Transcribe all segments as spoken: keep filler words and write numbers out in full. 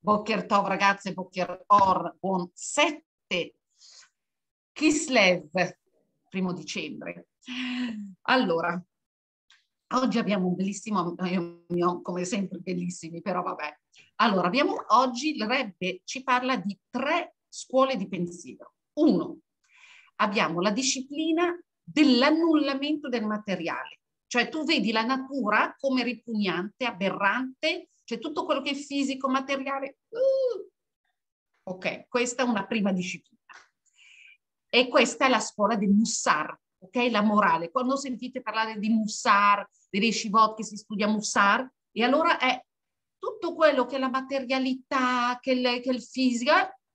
Boker Tov ragazze, Boker Or, buon sette Kislev, primo dicembre. Allora, oggi abbiamo un bellissimo, io, io, come sempre bellissimi, però vabbè. Allora, abbiamo oggi, il Rebbe ci parla di tre scuole di pensiero. Uno, abbiamo la disciplina dell'annullamento del materiale. Cioè tu vedi la natura come ripugnante, aberrante, cioè tutto quello che è fisico, materiale. Uh, ok, questa è una prima disciplina. E questa è la scuola del Mussar, ok? La morale. Quando sentite parlare di Mussar, delle Yeshivot che si studia Mussar, e allora è tutto quello che è la materialità, che è il fisico,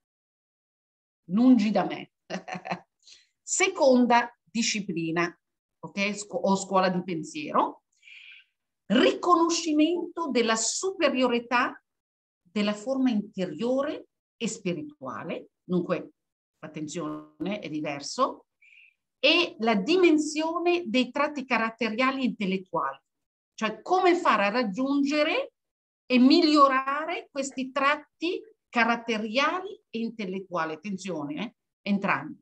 lungi da me. Seconda disciplina, ok? O scuola di pensiero, riconoscimento della superiorità della forma interiore e spirituale, dunque attenzione, è diverso, e la dimensione dei tratti caratteriali e intellettuali, cioè come fare a raggiungere e migliorare questi tratti caratteriali e intellettuali, attenzione, eh? Entrambi.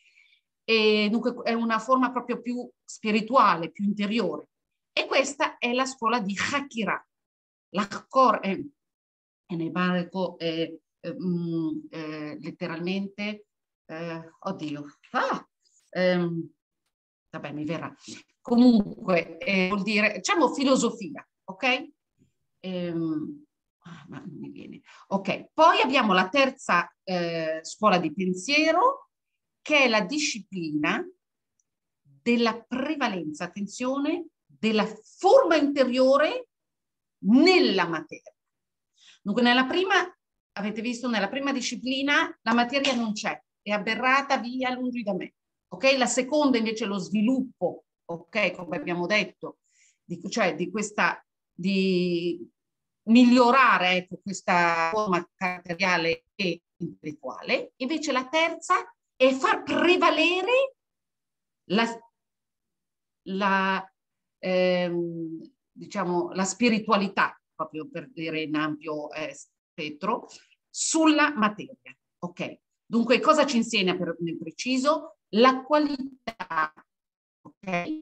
E dunque è una forma proprio più spirituale, più interiore. E questa è la scuola di Hakira. L'Hakor è, è nel barco, è, è, mm, è, letteralmente, eh, oddio, ah, ehm, vabbè mi verrà. Comunque eh, vuol dire, diciamo filosofia, ok? Ehm, ah, ma non mi viene. Ok, poi abbiamo la terza eh, scuola di pensiero, che è la disciplina della prevalenza, attenzione, della forma interiore nella materia. Dunque nella prima, avete visto, nella prima disciplina la materia non c'è, è aberrata via lungi da me. Ok? La seconda invece è lo sviluppo, ok, come abbiamo detto, di, cioè di questa, di migliorare ecco, questa forma caratteriale e intellettuale. Invece la terza è far prevalere la, la, ehm, diciamo, la spiritualità, proprio per dire in ampio eh, spettro, sulla materia. Ok? Dunque, cosa ci insegna per, nel preciso? La qualità, ok?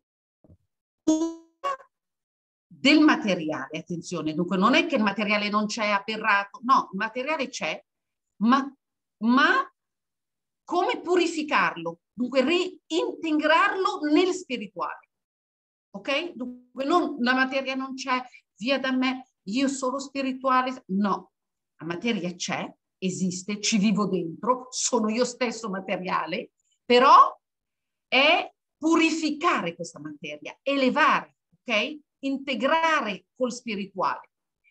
Del materiale, attenzione, dunque non è che il materiale non c'è aberrato, no, il materiale c'è, ma, ma come purificarlo, dunque reintegrarlo nel spirituale, ok? Dunque non, la materia non c'è, via da me, io sono spirituale, no, la materia c'è, esiste, ci vivo dentro, sono io stesso materiale, però è purificare questa materia, elevare, ok? Integrare col spirituale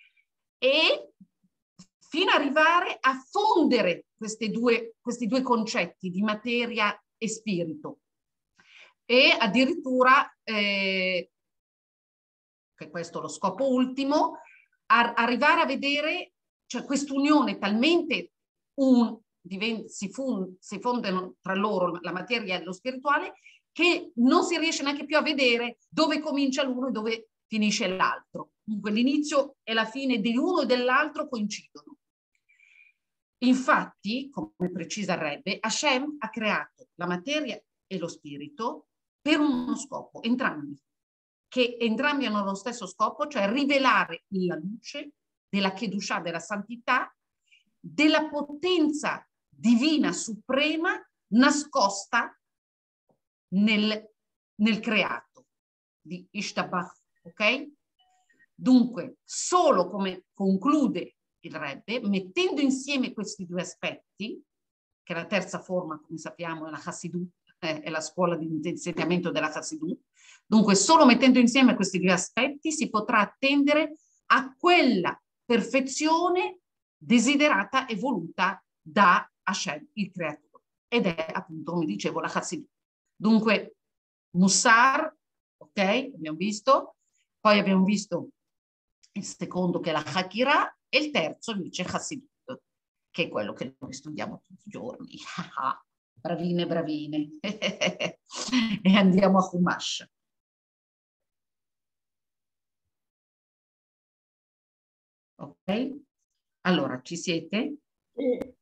e fino ad arrivare a fondere questi due, questi due concetti di materia e spirito. E addirittura, eh, che questo è lo scopo ultimo, a, arrivare a vedere, cioè quest'unione talmente un, divent, si, fun, si fondono tra loro la materia e lo spirituale, che non si riesce neanche più a vedere dove comincia l'uno e dove finisce l'altro. Dunque l'inizio e la fine di uno e dell'altro coincidono. Infatti, come precisa il Rebbe, Hashem ha creato la materia e lo spirito per uno scopo, entrambi, che entrambi hanno lo stesso scopo, cioè rivelare la luce della Kedushah, della santità, della potenza divina suprema nascosta nel, nel creato di Ishtabach, ok? Dunque, solo come conclude il Rebbe, mettendo insieme questi due aspetti, che la terza forma, come sappiamo, è la Hassidut, eh, è la scuola di insegnamento della Hassidut, dunque solo mettendo insieme questi due aspetti si potrà attendere a quella perfezione desiderata e voluta da Hashem, il creatore, ed è appunto, come dicevo, la Hassidut. Dunque, Mussar, ok, abbiamo visto, poi abbiamo visto il secondo che è la Hakira e il terzo invece Hassidut, che è quello che noi studiamo tutti i giorni. Bravine, bravine. E andiamo a Chumash. Ok? Allora, ci siete? Sì.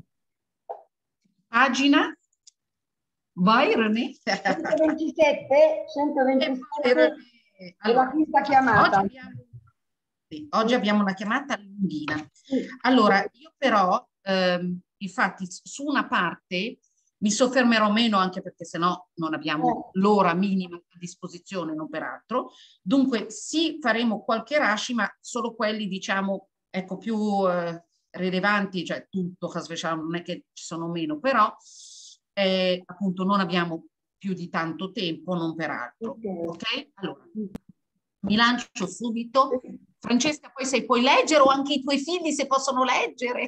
Pagina? Vai, René. centoventisette, centoventisette è Allora, la quinta oggi chiamata. abbiamo, sì, oggi abbiamo una chiamata lunghina. Sì. Allora, io però, ehm, infatti, su una parte mi soffermerò meno, anche perché sennò non abbiamo Eh, l'ora minima a disposizione, non per altro. Dunque, sì, faremo qualche rashi, ma solo quelli, diciamo, ecco, più eh, rilevanti, cioè tutto, non è che ci sono meno, però eh, appunto non abbiamo più di tanto tempo, non per altro. ok. Ok? Allora, mi lancio subito. Francesca, poi se puoi leggere o anche i tuoi figli se possono leggere.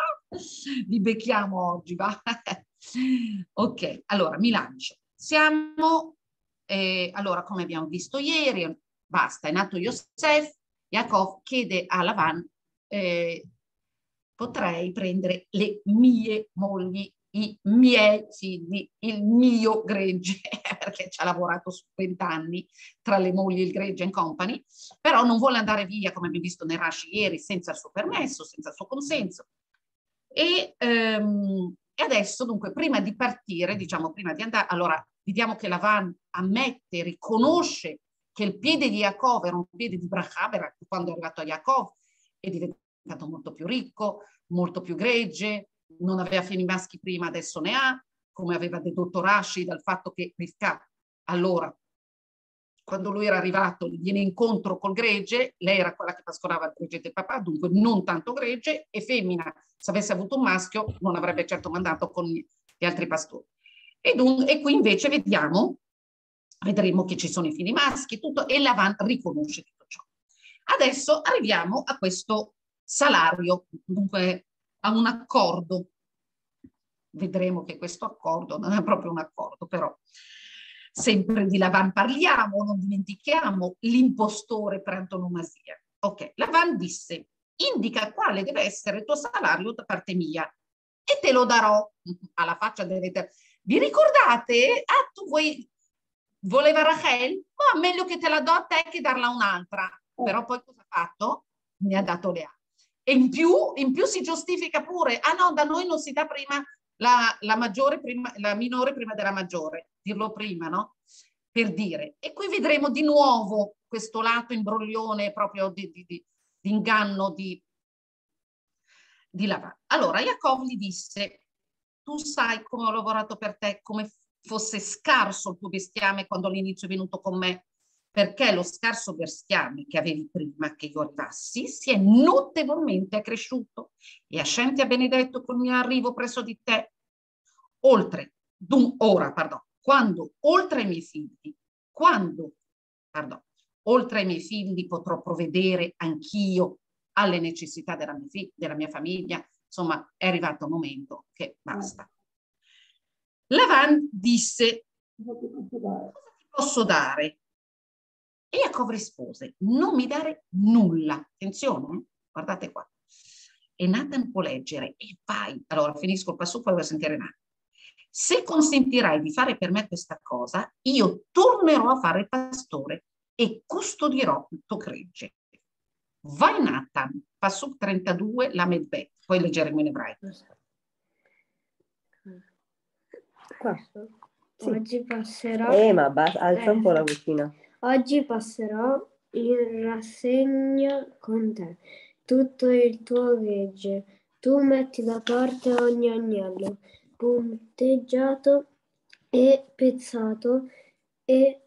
Li becchiamo oggi, va? Ok, allora mi lancio. Siamo, eh, allora come abbiamo visto ieri, basta, è nato Yosef, Yaakov chiede a Lavan, eh, potrei prendere le mie mogli, i miei figli, il mio gregge, perché ci ha lavorato su vent'anni tra le mogli, il gregge and company, però non vuole andare via, come abbiamo visto nel Rashi ieri, senza il suo permesso, senza il suo consenso. E, ehm, e adesso, dunque, prima di partire, diciamo, prima di andare, allora, vediamo che Lavan ammette, riconosce che il piede di Yaakov era un piede di Bracha, quando è arrivato a Yaakov è diventato molto più ricco, molto più gregge, non aveva figli maschi prima, adesso ne ha, come aveva dedotto Rashi dal fatto che Rivka, allora, quando lui era arrivato, gli viene incontro col gregge, lei era quella che pascolava il gregge del papà, dunque non tanto gregge, e femmina, se avesse avuto un maschio, non avrebbe certo mandato con gli altri pastori. E, dun- e qui invece vediamo, vedremo che ci sono i figli maschi, tutto, e Lavan riconosce tutto ciò. Adesso arriviamo a questo salario, dunque a un accordo. Vedremo che questo accordo non è proprio un accordo, però sempre di Lavan parliamo, non dimentichiamo l'impostore per antonomasia. Ok, Lavan disse, indica quale deve essere il tuo salario da parte mia e te lo darò alla faccia delle terre. Vi ricordate? Ah, tu vuoi, voleva Rachel? Ma meglio che te la do a te che darla a un'altra. Però poi cosa ha fatto? Mi ha dato Lea. E in più, in più si giustifica pure, ah no, da noi non si dà prima la, la maggiore prima, la minore prima della maggiore, dirlo prima, no? Per dire. E qui vedremo di nuovo questo lato imbroglione proprio di, di, di, di inganno di, di Lavan. Allora Yaakov gli disse, tu sai come ho lavorato per te, come fosse scarso il tuo bestiame quando all'inizio è venuto con me, perché lo scarso bestiame che avevi prima che io arrivassi si è notevolmente accresciuto e Hashem ti ha benedetto con il mio arrivo presso di te. Oltre, dun, ora, pardon, quando oltre ai miei figli, quando, pardon, oltre ai miei figli potrò provvedere anch'io alle necessità della mia, della mia famiglia, insomma è arrivato il momento che basta. Lavan disse, cosa ti posso dare? E Jacob rispose, non mi dare nulla. Attenzione, guardate qua. E Nathan può leggere, e vai. Allora finisco il passo, poi voglio sentire Nathan. Se consentirai di fare per me questa cosa, io tornerò a fare il pastore e custodirò il tuo gregge. Vai Nathan, passo trentadue, la medbet, poi leggeremo in ebraico. Questo? Sì. Oggi passerò. Eh, ma basta, alza Eh. un po' la vocina. Oggi passerò in rassegna con te tutto il tuo gregge. Tu metti da parte ogni agnello punteggiato e pezzato e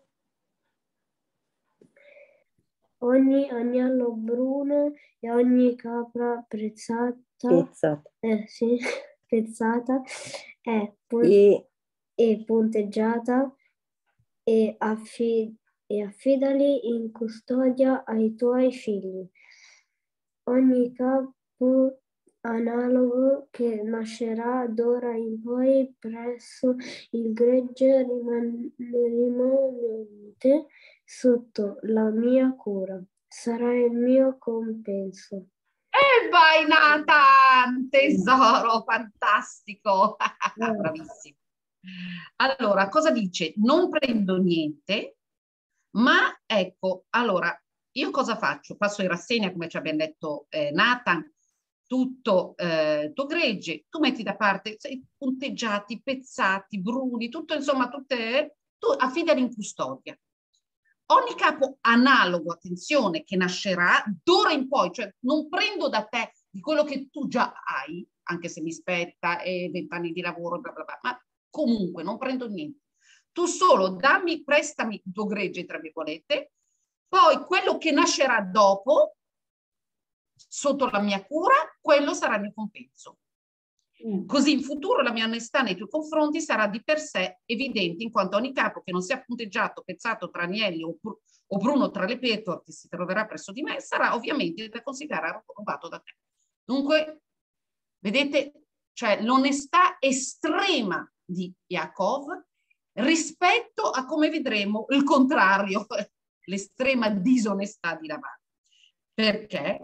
ogni agnello bruno e ogni capra prezzata, Pezzata. eh, sì, pezzata è pun- E e punteggiata e, affi- e affidali in custodia ai tuoi figli. Ogni capo analogo che nascerà d'ora in poi presso il gregge riman- rimanente sotto la mia cura. Sarà il mio compenso. E vai Nathan, tesoro, fantastico, bravissimo. Allora, cosa dice? Non prendo niente, ma ecco, allora, io cosa faccio? Passo in rassegna, come ci abbiamo detto eh, Nathan, tutto eh, il tuo gregge, tu metti da parte sai, punteggiati, pezzati, bruni, tutto insomma, tutte, tu affidali in custodia. Ogni capo analogo, attenzione, che nascerà d'ora in poi, cioè non prendo da te di quello che tu già hai, anche se mi spetta e vent'anni di lavoro, bla bla bla, ma comunque non prendo niente. Tu solo dammi, prestami il tuo gregge, tra virgolette, poi quello che nascerà dopo, sotto la mia cura, quello sarà il mio compenso. Mm. Così in futuro la mia onestà nei tuoi confronti sarà di per sé evidente, in quanto ogni capo che non sia punteggiato, pezzato tra agnelli o, o bruno tra le pecore che si troverà presso di me sarà ovviamente da considerare rubato da te. Dunque, vedete, cioè l'onestà estrema di Yaakov rispetto a come vedremo il contrario, l'estrema disonestà di Lavan. Perché?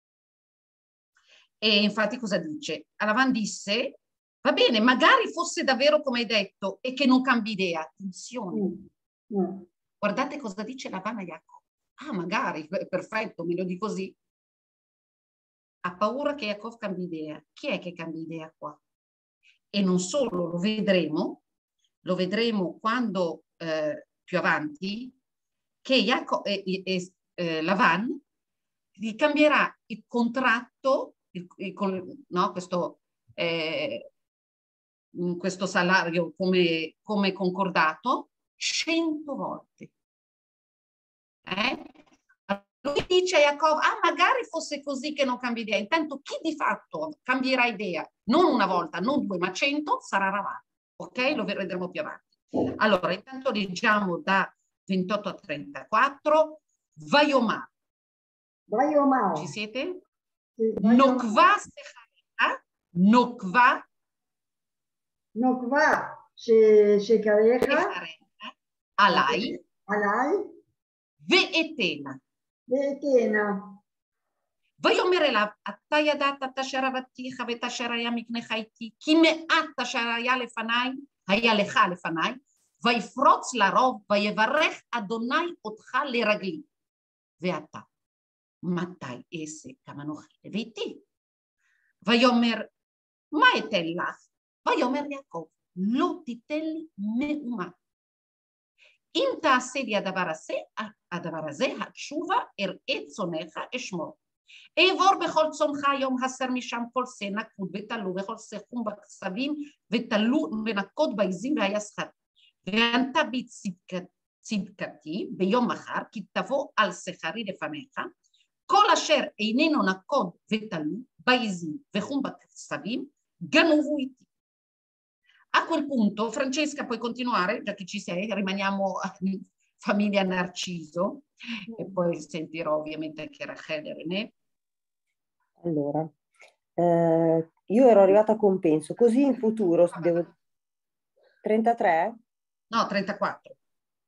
E infatti cosa dice? Lavan disse, va bene, magari fosse davvero come hai detto e che non cambi idea. Attenzione. Mm. Mm. Guardate cosa dice Lavan a Yaakov. Ah, magari, perfetto, me lo di così. Ha paura che Yaakov cambi idea. Chi è che cambia idea qua? E non solo, lo vedremo, lo vedremo quando eh, più avanti, che Yaakov, eh, eh, eh, Lavan gli cambierà il contratto, il, il, no, questo, eh, questo salario come, come concordato, cento volte. Eh? Lui dice a Yaakov, ah magari fosse così che non cambi idea. Intanto chi di fatto cambierà idea, non una volta, non due, ma cento, sarà Lavan. Ok? Lo vedremo più avanti. Allora, intanto leggiamo da ventotto a trentaquattro. Vayomar. Vayomar. Ci siete? Sì, Nokva Secharecha. Nokva. Nokva Secharecha. Alai. Alai. Ve'etena. Ve'etena. ויאמר אליו, אתה ידעת את אשר עבדתיך ואת אשר היה מקנך איתי, כי מעט אשר היה לפניי, היה לך לפניי, ויפרוץ לרוב, ויברך אדוני אותך לרגלי. ואתה, מתי אעשה כמנוחי לביתי? ויאמר, מה אתן לך? ויאמר יעקב, לא תיתן לי מאומה. אם תעשה לי הדבר הזה, הדבר הזה, התשובה אראה צונך אשמור. אעבור בכל צונך היום הסר משם כל שא נקוד ותלו וכל שא חום בכסבים ותלו ונקוד בעזים והיה שכר. וענתה בי צדקתי ביום מחר כי תבוא על שכרי לפניך כל אשר איננו נקוד ותלו בעזים וחום בכסבים גנובו איתי. A quel punto, Francesca, puoi continuare, già che ci sei, rimaniamo in famiglia Narciso, e poi sentirò ovviamente anche Rachel e René. Allora, eh, io ero arrivata a compenso, così in futuro devo... trentatré? No, trentaquattro.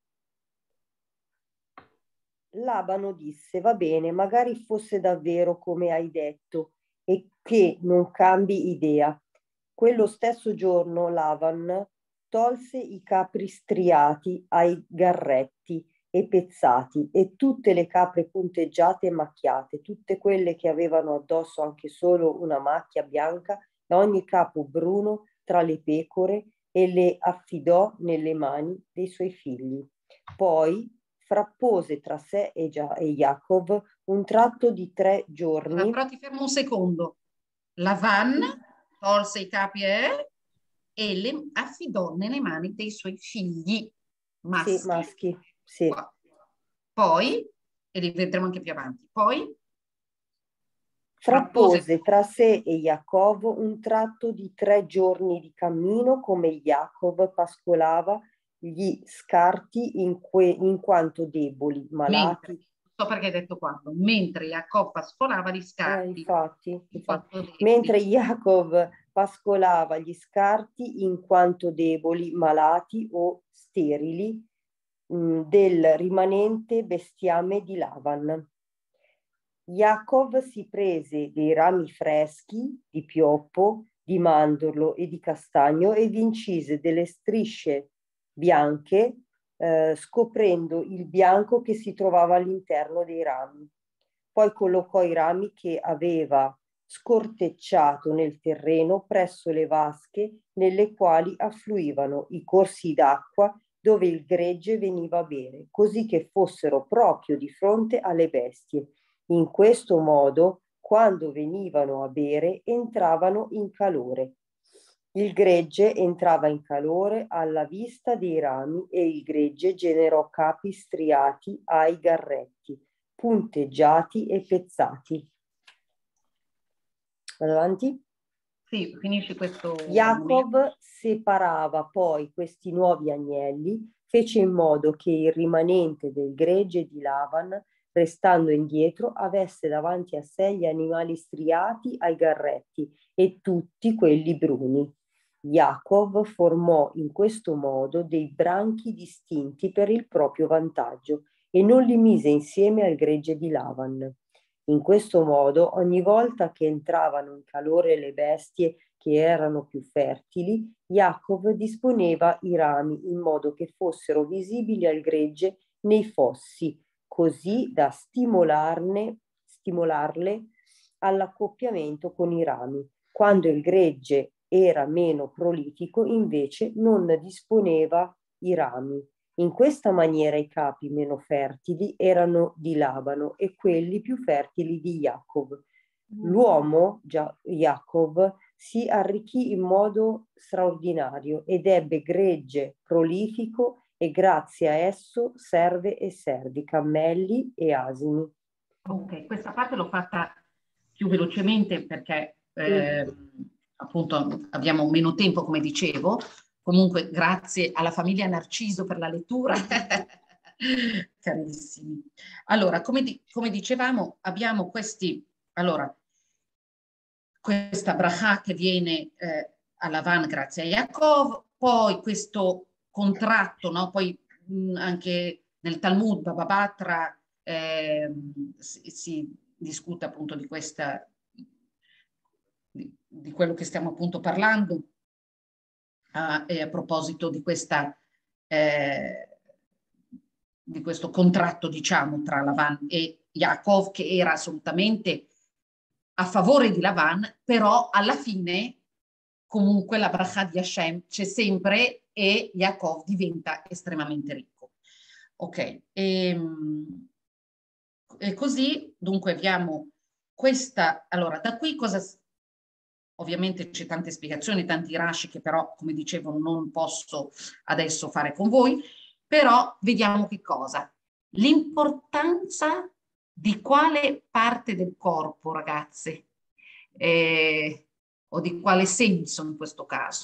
Labano disse, va bene, magari fosse davvero come hai detto e che non cambi idea. Quello stesso giorno Lavan tolse i capri striati ai garretti e pezzati e tutte le capre punteggiate e macchiate, tutte quelle che avevano addosso anche solo una macchia bianca e ogni capo bruno tra le pecore e le affidò nelle mani dei suoi figli. Poi frappose tra sé e, Gia- e Yaakov un tratto di tre giorni. Ma però ti fermo un secondo. Lavan tolse i capi eh, e le affidò nelle mani dei suoi figli maschi. Sì, maschi, sì. Poi, e li vedremo anche più avanti, poi frappose tra sé e Yaakov un tratto di tre giorni di cammino come Yaakov pascolava gli scarti in, que, in quanto deboli, malati. Mentre, so perché hai detto quando, mentre Yaakov pascolava gli scarti. Eh, infatti, infatti. Mentre Yaakov pascolava gli scarti in quanto deboli, malati o sterili mh, del rimanente bestiame di Lavan. Yaakov si prese dei rami freschi di pioppo, di mandorlo e di castagno e vi incise delle strisce bianche, eh, scoprendo il bianco che si trovava all'interno dei rami. Poi collocò i rami che aveva scortecciato nel terreno presso le vasche nelle quali affluivano i corsi d'acqua dove il gregge veniva a bere, così che fossero proprio di fronte alle bestie. In questo modo, quando venivano a bere, entravano in calore. Il gregge entrava in calore alla vista dei rami e il gregge generò capi striati ai garretti, punteggiati e pezzati. Vado avanti? Sì, finisci questo. Yaakov separava poi questi nuovi agnelli, fece in modo che il rimanente del gregge di Lavan, restando indietro, avesse davanti a sé gli animali striati ai garretti e tutti quelli bruni. Yaakov formò in questo modo dei branchi distinti per il proprio vantaggio e non li mise insieme al gregge di Lavan. In questo modo, ogni volta che entravano in calore le bestie che erano più fertili, Yaakov disponeva i rami in modo che fossero visibili al gregge nei fossi, così da stimolarne, stimolarle all'accoppiamento con i rami. Quando il gregge era meno prolifico, invece non disponeva i rami. In questa maniera i capi meno fertili erano di Labano e quelli più fertili di Yaakov. L'uomo, Yaakov, si arricchì in modo straordinario ed ebbe gregge prolifico e grazie a esso serve e servi, cammelli e asini. Ok, questa parte l'ho fatta più velocemente perché eh, mm. appunto abbiamo meno tempo, come dicevo. Comunque grazie alla famiglia Narciso per la lettura. Carissimi. Allora, come, di, come dicevamo, abbiamo questi, allora, questa bracha che viene eh, a Lavan grazie a Yaakov, poi questo contratto, no? Poi mh, anche nel Talmud, Baba Batra, eh, si, si discute appunto di questa, di, di quello che stiamo appunto parlando, a, e a proposito di questa eh, di questo contratto, diciamo, tra Lavan e Yaakov, che era assolutamente a favore di Lavan, però alla fine comunque la bracha di Hashem c'è sempre e Yaakov diventa estremamente ricco. Ok, e, e così dunque abbiamo questa, allora da qui cosa, ovviamente c'è tante spiegazioni, tanti rashi che però, come dicevo, non posso adesso fare con voi, però vediamo che cosa. L'importanza di quale parte del corpo, ragazze, eh, o di quale senso in questo caso,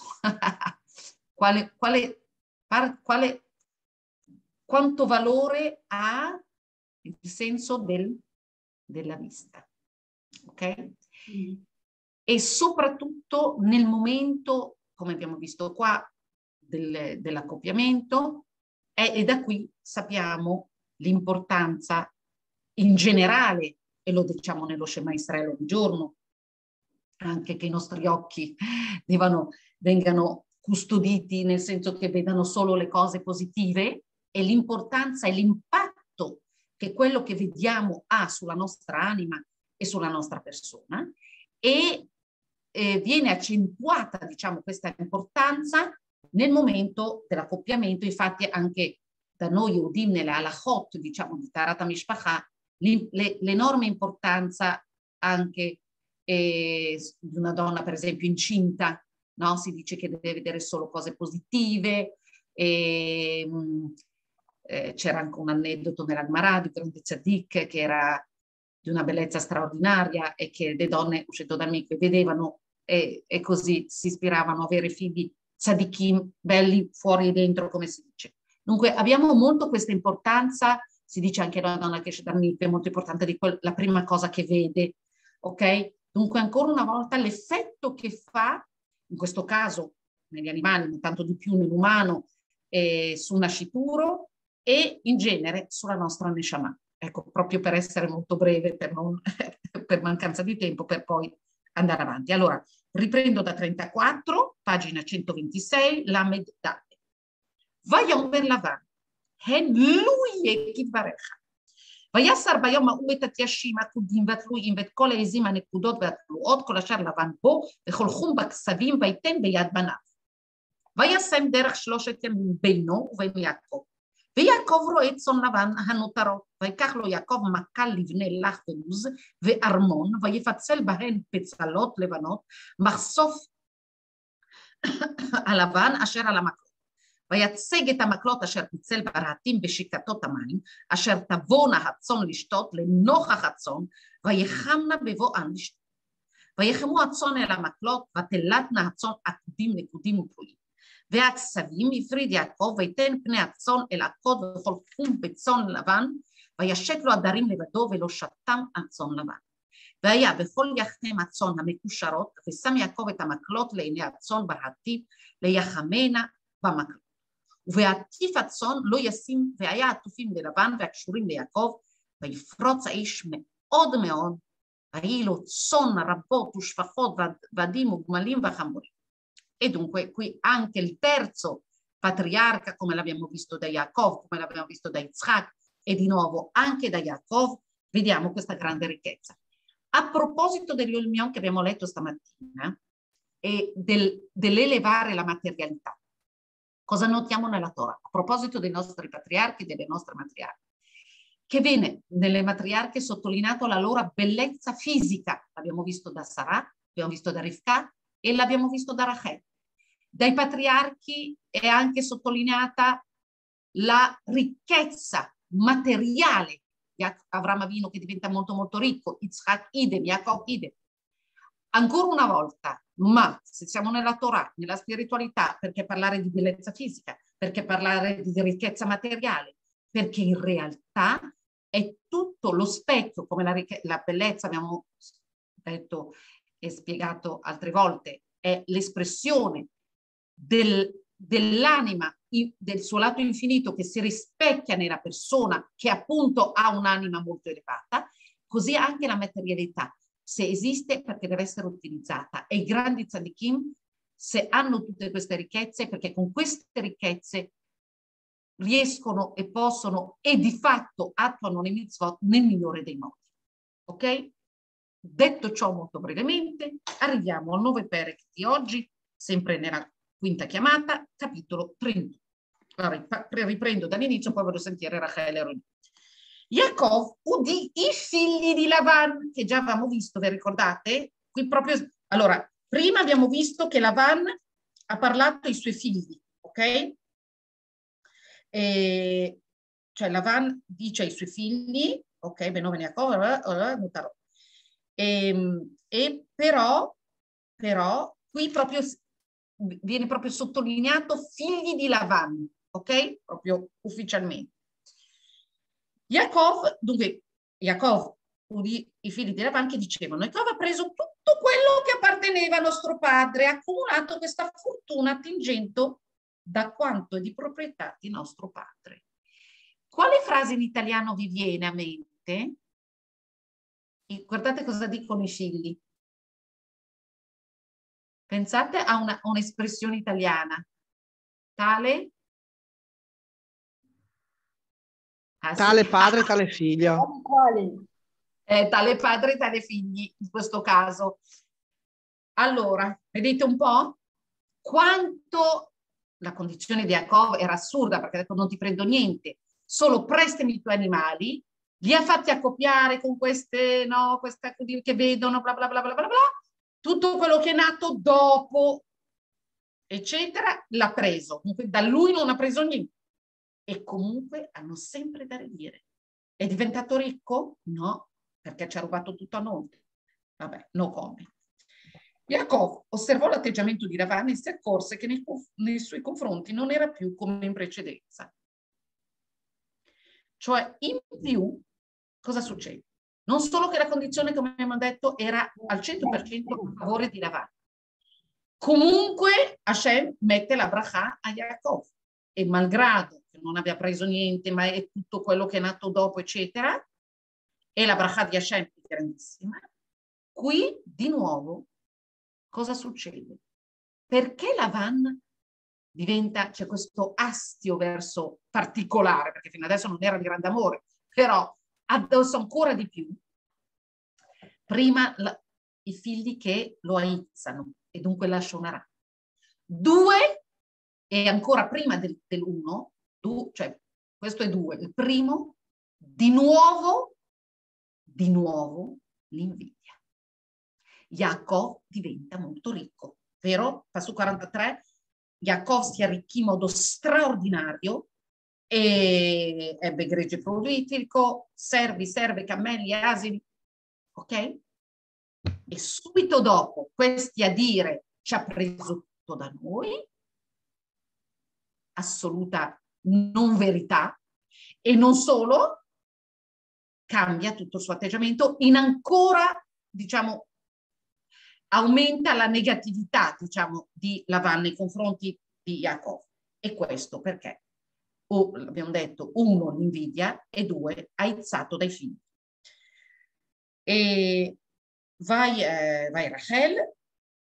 quale, quale, par, quale, quanto valore ha il senso del, della vista, ok? Mm. E soprattutto nel momento, come abbiamo visto qua, del, dell'accoppiamento, e, e da qui sappiamo l'importanza in generale, e lo diciamo nello Shema Israele ogni giorno, anche che i nostri occhi devono, vengano custoditi nel senso che vedano solo le cose positive, e l'importanza e l'impatto che quello che vediamo ha sulla nostra anima e sulla nostra persona, e eh, viene accentuata, diciamo, questa importanza nel momento dell'accoppiamento. Infatti anche da noi Yehudim nelle halachot, diciamo, di Taharat HaMishpacha, l'enorme importanza anche eh, di una donna, per esempio, incinta, no? Si dice che deve vedere solo cose positive. E, mh, eh, c'era anche un aneddoto nella Gemara di grande tzaddik che era di una bellezza straordinaria e che le donne uscendo dal mikve vedevano e, e così si ispiravano a avere figli tzaddikim belli fuori e dentro, come si dice. Dunque abbiamo molto questa importanza, si dice anche la donna che esce dal mikve è molto importante di quel, la prima cosa che vede, ok? Dunque ancora una volta l'effetto che fa, in questo caso negli animali, ma tanto di più nell'umano, eh, sul nascituro e in genere sulla nostra neshama. Ecco, proprio per essere molto breve, per, non, per mancanza di tempo, per poi andare avanti. Allora, riprendo da trentaquattro, pagina centoventisei, Lamed Dalet. Vayomer Lavan, hen lui e kitvarecha. ויסר ביום ההוא את התיישים עקודים ותלו עם ואת כל העזים הנקודות והתלואות, כל אשר לבן בו, וכל חום בכסבים, ויתן ביד בניו. וישם דרך שלושת ימים בינו ובין יעקב. ויעקב רואה צאן לבן הנותרות, ויקח לו יעקב מקל לבני לך ולוז וארמון, ויפצל בהן פצלות לבנות, מחשוף הלבן אשר על המקלות. ויצג את המקלות אשר פיצל ברהטים בשיקתות המים, אשר תבואנה הצאן לשתות לנוכח הצאן, ויחמנה בבואן לשתות. ויחמו הצאן אל המקלות, ותלתנה הצאן עקודים נקודים ופרועים. והכסבים הפריד יעקב, ויתן פני הצאן אל עקוד וכל תחום בצאן לבן, וישק לו הדרים לבדו ולא שתם הצאן לבן. והיה בכל יחם הצאן המקושרות, ושם יעקב את המקלות לעיני הצאן ברהטים, ליחמנה במקלות. ובעטיף הצאן לא ישים, והיה עטופים ללבן והקשורים ליעקב, ויפרוץ האיש מאוד מאוד, ויהי לו צאן רבות ושפחות ועדים וגמלים וחמורים. E dunque qui anche il terzo patriarca, come l'abbiamo visto da Yaakov, come l'abbiamo visto da Yitzhak, e di nuovo anche da Yaakov, vediamo questa grande ricchezza. A proposito degli Olmion che abbiamo letto stamattina e del, dell'elevare la materialità, cosa notiamo nella Torah? A proposito dei nostri patriarchi e delle nostre matriarche, che viene nelle matriarche sottolineato la loro bellezza fisica, l'abbiamo visto da Sarah, l'abbiamo visto da Rivka, e l'abbiamo visto da Rachel. Dai patriarchi è anche sottolineata la ricchezza materiale. Avram Avinu che diventa molto molto ricco, Yitzhak idem, Yaakov idem. Ancora una volta, ma se siamo nella Torah, nella spiritualità, perché parlare di bellezza fisica, perché parlare di ricchezza materiale? Perché in realtà è tutto lo specchio, come la, la bellezza abbiamo detto e spiegato altre volte, è l'espressione del, dell'anima, del suo lato infinito che si rispecchia nella persona che appunto ha un'anima molto elevata, così anche la materialità, se esiste perché deve essere utilizzata. E i grandi tzadikim, se hanno tutte queste ricchezze, perché con queste ricchezze riescono e possono e di fatto attuano le mitzvot nel migliore dei modi. Ok? Detto ciò molto brevemente, arriviamo al nove perek di oggi, sempre nella quinta chiamata, capitolo trentuno. Allora, riprendo dall'inizio, poi voglio sentire Rachel e Roni. Yaakov udì i figli di Lavan, che già avevamo visto, vi ricordate? Qui proprio, allora, prima abbiamo visto che Lavan ha parlato ai suoi figli, ok? E, cioè Lavan dice ai suoi figli, ok, Benoven Yaakov, Mutarò. E, e però, però qui proprio viene proprio sottolineato figli di Lavan, ok? Proprio ufficialmente. Yaakov, dunque, Yaakov udì i figli di Lavan che dicevano: Yaakov ha preso tutto quello che apparteneva a nostro padre, ha accumulato questa fortuna attingendo da quanto è di proprietà di nostro padre. Quale frase in italiano vi viene a mente? Guardate cosa dicono i figli. Pensate a una, un'espressione italiana. Tale? Ah, tale sì. padre, tale figlio. Eh, tale padre, tale figli, in questo caso. Allora, vedete un po' quanto la condizione di Yaakov era assurda, perché ha detto: non ti prendo niente, solo prestami i tuoi animali. Li ha fatti accoppiare con queste, no, queste che vedono, bla bla bla bla bla bla, tutto quello che è nato dopo, eccetera, l'ha preso. Da lui non ha preso niente. E comunque hanno sempre da ridire. È diventato ricco? No, perché ci ha rubato tutto a noi. Vabbè, no comment. Yaakov osservò l'atteggiamento di Lavan e si accorse che nei, nei suoi confronti non era più come in precedenza. Cioè, in più, cosa succede? Non solo che la condizione, come abbiamo detto, era al cento per cento a favore di Lavan. Comunque Hashem mette la bracha a Yaakov. E malgrado che non abbia preso niente, ma è tutto quello che è nato dopo, eccetera, e la bracha di Hashem è grandissima, qui di nuovo cosa succede? Perché Lavan diventa, c'è questo astio verso particolare, perché fino adesso non era di grande amore, però addosso ancora di più, prima la, i figli che lo aizzano e dunque lascia una rana. Due, e ancora prima del, dell'uno, du, cioè questo è due, il primo, di nuovo, di nuovo l'invidia. Yaakov diventa molto ricco, vero? Passu quarantatré, Yaakov si arricchì in modo straordinario e ebbe gregge prolifico, servi, serve, cammelli, asini, ok? E subito dopo questi a dire ci ha preso tutto da noi, assoluta non verità, e non solo, cambia tutto il suo atteggiamento in ancora, diciamo, aumenta la negatività, diciamo, di Lavan nei confronti di Yaakov. E questo perché? O, abbiamo detto, uno, l'invidia, e due, aizzato dai figli. E vai, eh, vai Rachel,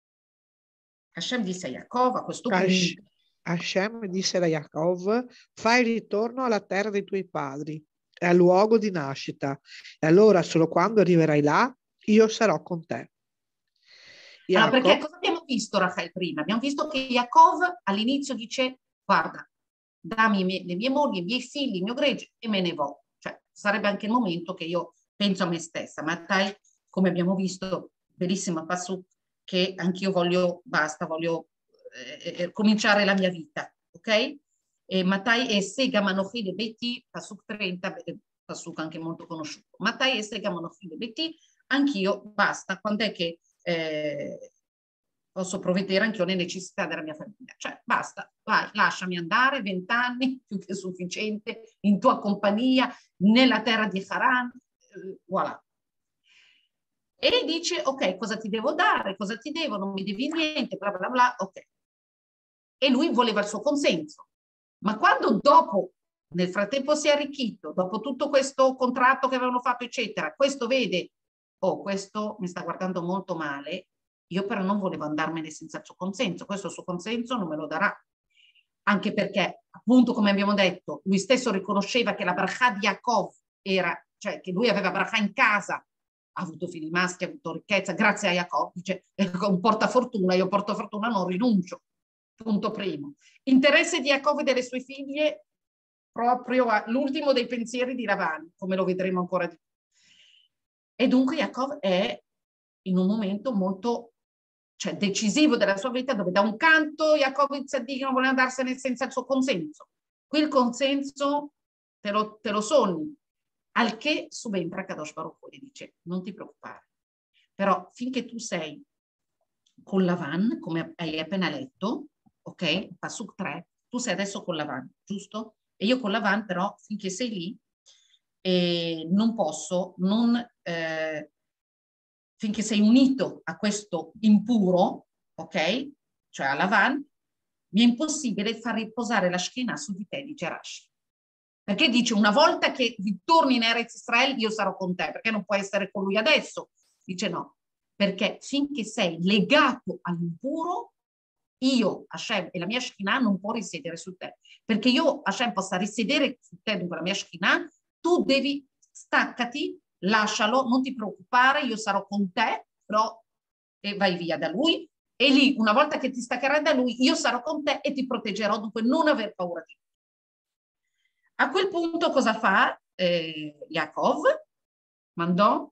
Hashem disse a Yaakov a questo Hash- punto, Hashem disse a Yaakov: fai ritorno alla terra dei tuoi padri e al luogo di nascita, e allora solo quando arriverai là io sarò con te. allora, Yaakov, perché cosa abbiamo visto, Rachel, prima? Abbiamo visto che Yaakov all'inizio dice: guarda, dammi me, le mie mogli, i miei figli, il mio gregge e me ne vo. Cioè, sarebbe anche il momento che io penso a me stessa. Ma dai, come abbiamo visto, bellissima Pasuk, che anch'io voglio, basta, voglio eh, eh, cominciare la mia vita, ok? E Matai e Sega Manochi de Beti, Pasuk trenta, Pasuk anche molto conosciuto. Matai e Sega Manochi de Beti, anch'io, basta, quando è che eh, posso provvedere anche io alle necessità della mia famiglia? Cioè, basta, vai, lasciami andare, vent'anni, più che sufficiente, in tua compagnia, nella terra di Haran, eh, voilà. E dice, ok, cosa ti devo dare, cosa ti devo, non mi devi niente, bla bla bla, ok. E lui voleva il suo consenso. Ma quando dopo, nel frattempo si è arricchito, dopo tutto questo contratto che avevano fatto, eccetera, questo vede, oh, questo mi sta guardando molto male, io però non volevo andarmene senza il suo consenso, questo suo consenso non me lo darà. Anche perché, appunto, come abbiamo detto, lui stesso riconosceva che la brachà di Yaakov era, cioè che lui aveva brachà in casa, ha avuto figli maschi, ha avuto ricchezza, grazie a Yaakov, dice, un portafortuna, io portafortuna non rinuncio. Punto primo. Interesse di Yaakov e delle sue figlie proprio all'ultimo dei pensieri di Lavan, come lo vedremo ancora di più. E dunque Yaakov è in un momento molto, cioè, decisivo della sua vita, dove da un canto Yaakov il Tzaddik non vuole andarsene senza il suo consenso. Qui il consenso te lo, te lo sogni, al che subentra Kadosh Baruch Hu e dice: non ti preoccupare, però finché tu sei con Lavan, come hai appena letto, ok? Pasuk tre, tu sei adesso con Lavan, giusto? E io con Lavan, però, finché sei lì, eh, non posso, non, eh, finché sei unito a questo impuro, ok? Cioè a Lavan, mi è impossibile far riposare la Shekhinah su di te, dice Rashi. Perché dice, una volta che ritorni in Eretz Israel, io sarò con te, perché non puoi essere con lui adesso? Dice no, perché finché sei legato all'impuro, io, Hashem, e la mia Shekhinah non può risiedere su te. Perché io, Hashem, possa risiedere su te, dunque la mia Shekhinah, tu devi, staccati, lascialo, non ti preoccupare, io sarò con te, però e vai via da lui. E lì, una volta che ti staccherai da lui, io sarò con te e ti proteggerò, dunque non aver paura di lui. A quel punto cosa fa eh, Yaakov? Mandò?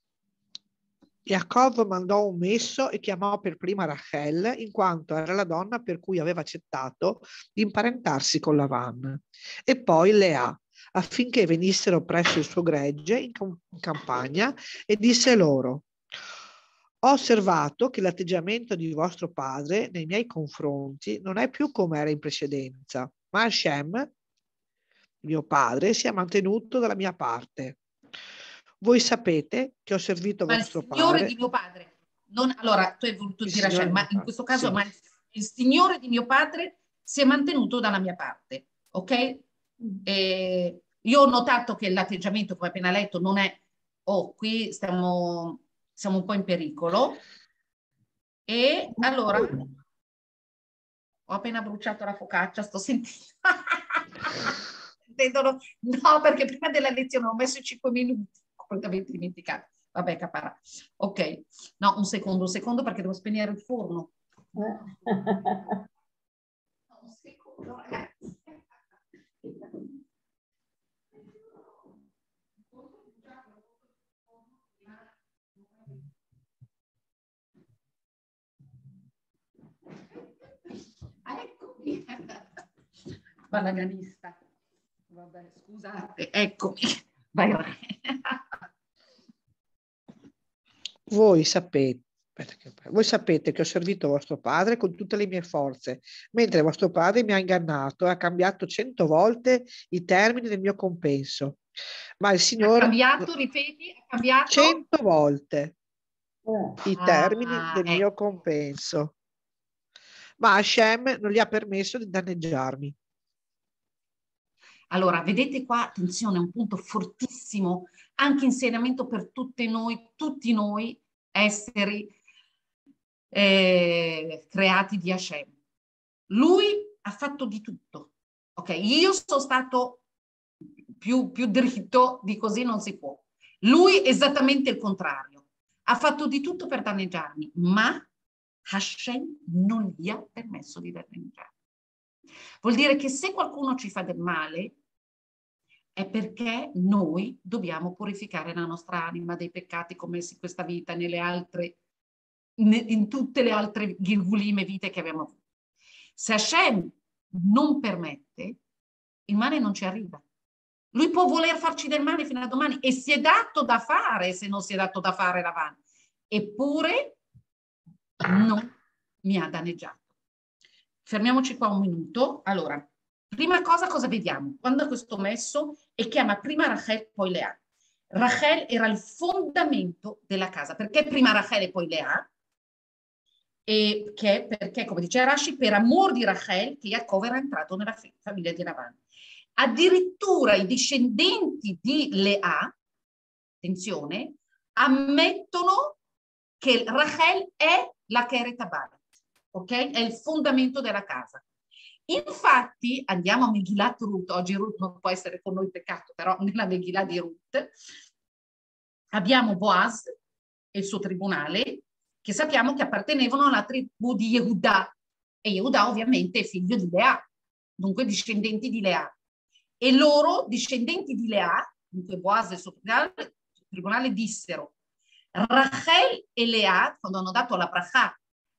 Yaakov mandò un messo e chiamò per prima Rachel, in quanto era la donna per cui aveva accettato di imparentarsi con Lavan, e poi Lea, affinché venissero presso il suo gregge in, in campagna, e disse loro: ho osservato che l'atteggiamento di vostro padre nei miei confronti non è più come era in precedenza, ma Hashem, mio padre, si è mantenuto dalla mia parte. Voi sapete che ho servito Ma il vostro Signore padre. di mio padre. Non, allora, tu hai voluto Il dire Hashem, ma in padre, questo caso sì. ma il, il Signore di mio padre si è mantenuto dalla mia parte, ok? E io ho notato che l'atteggiamento, come appena letto, non è, oh, qui stiamo, siamo un po' in pericolo. E allora ho appena bruciato la focaccia, sto sentendo. intendono, no, perché prima della lezione ho messo i cinque minuti, completamente dimenticato. Vabbè, caparà. Ok, no, un secondo, un secondo perché devo spegnere il forno. Un secondo, ragazzi. Eccomi. Balaganista. Vabbè, scusate, eccomi. Vai, vai. Voi sapete, voi sapete che ho servito vostro padre con tutte le mie forze, mentre vostro padre mi ha ingannato e ha cambiato cento volte i termini del mio compenso. Ma il Signore... Ha cambiato, ripeti, ha cambiato? Cento volte i termini Ah, del ecco. mio compenso. Ma Hashem non gli ha permesso di danneggiarmi. Allora, vedete qua, attenzione, un punto fortissimo, anche insegnamento per tutte noi, tutti noi esseri eh, creati di Hashem. Lui ha fatto di tutto, ok? Io sono stato più, più dritto di così non si può. Lui esattamente il contrario. Ha fatto di tutto per danneggiarmi, ma Hashem non gli ha permesso di danneggiarmi. Vuol dire che se qualcuno ci fa del male è perché noi dobbiamo purificare la nostra anima dei peccati commessi in questa vita, nelle altre, in tutte le altre Gilgulime vite che abbiamo avuto. Se Hashem non permette, il male non ci arriva. Lui può voler farci del male fino a domani e si è dato da fare se non si è dato da fare davanti. Eppure non mi ha danneggiato. Fermiamoci qua un minuto. Allora, prima cosa cosa vediamo? Quando questo messo e chiama prima Rachel, poi Lea. Rachel era il fondamento della casa. Perché prima Rachel e poi Lea? E che, perché, come dice Rashi, per amor di Rachel che Jacob era entrato nella famiglia di Lavan. Addirittura i discendenti di Lea, attenzione, ammettono che Rachel è la Keret Habayit. Ok? È il fondamento della casa. Infatti, andiamo a Megillat Ruth, oggi Ruth non può essere con noi peccato, però nella Megillat di Ruth abbiamo Boaz e il suo tribunale, che sappiamo che appartenevano alla tribù di Yehuda, e Yehuda ovviamente è figlio di Lea, dunque discendenti di Lea. E loro, discendenti di Lea, dunque Boaz e il suo tribunale, tribunale dissero, Rachel e Lea, quando hanno dato la brachà,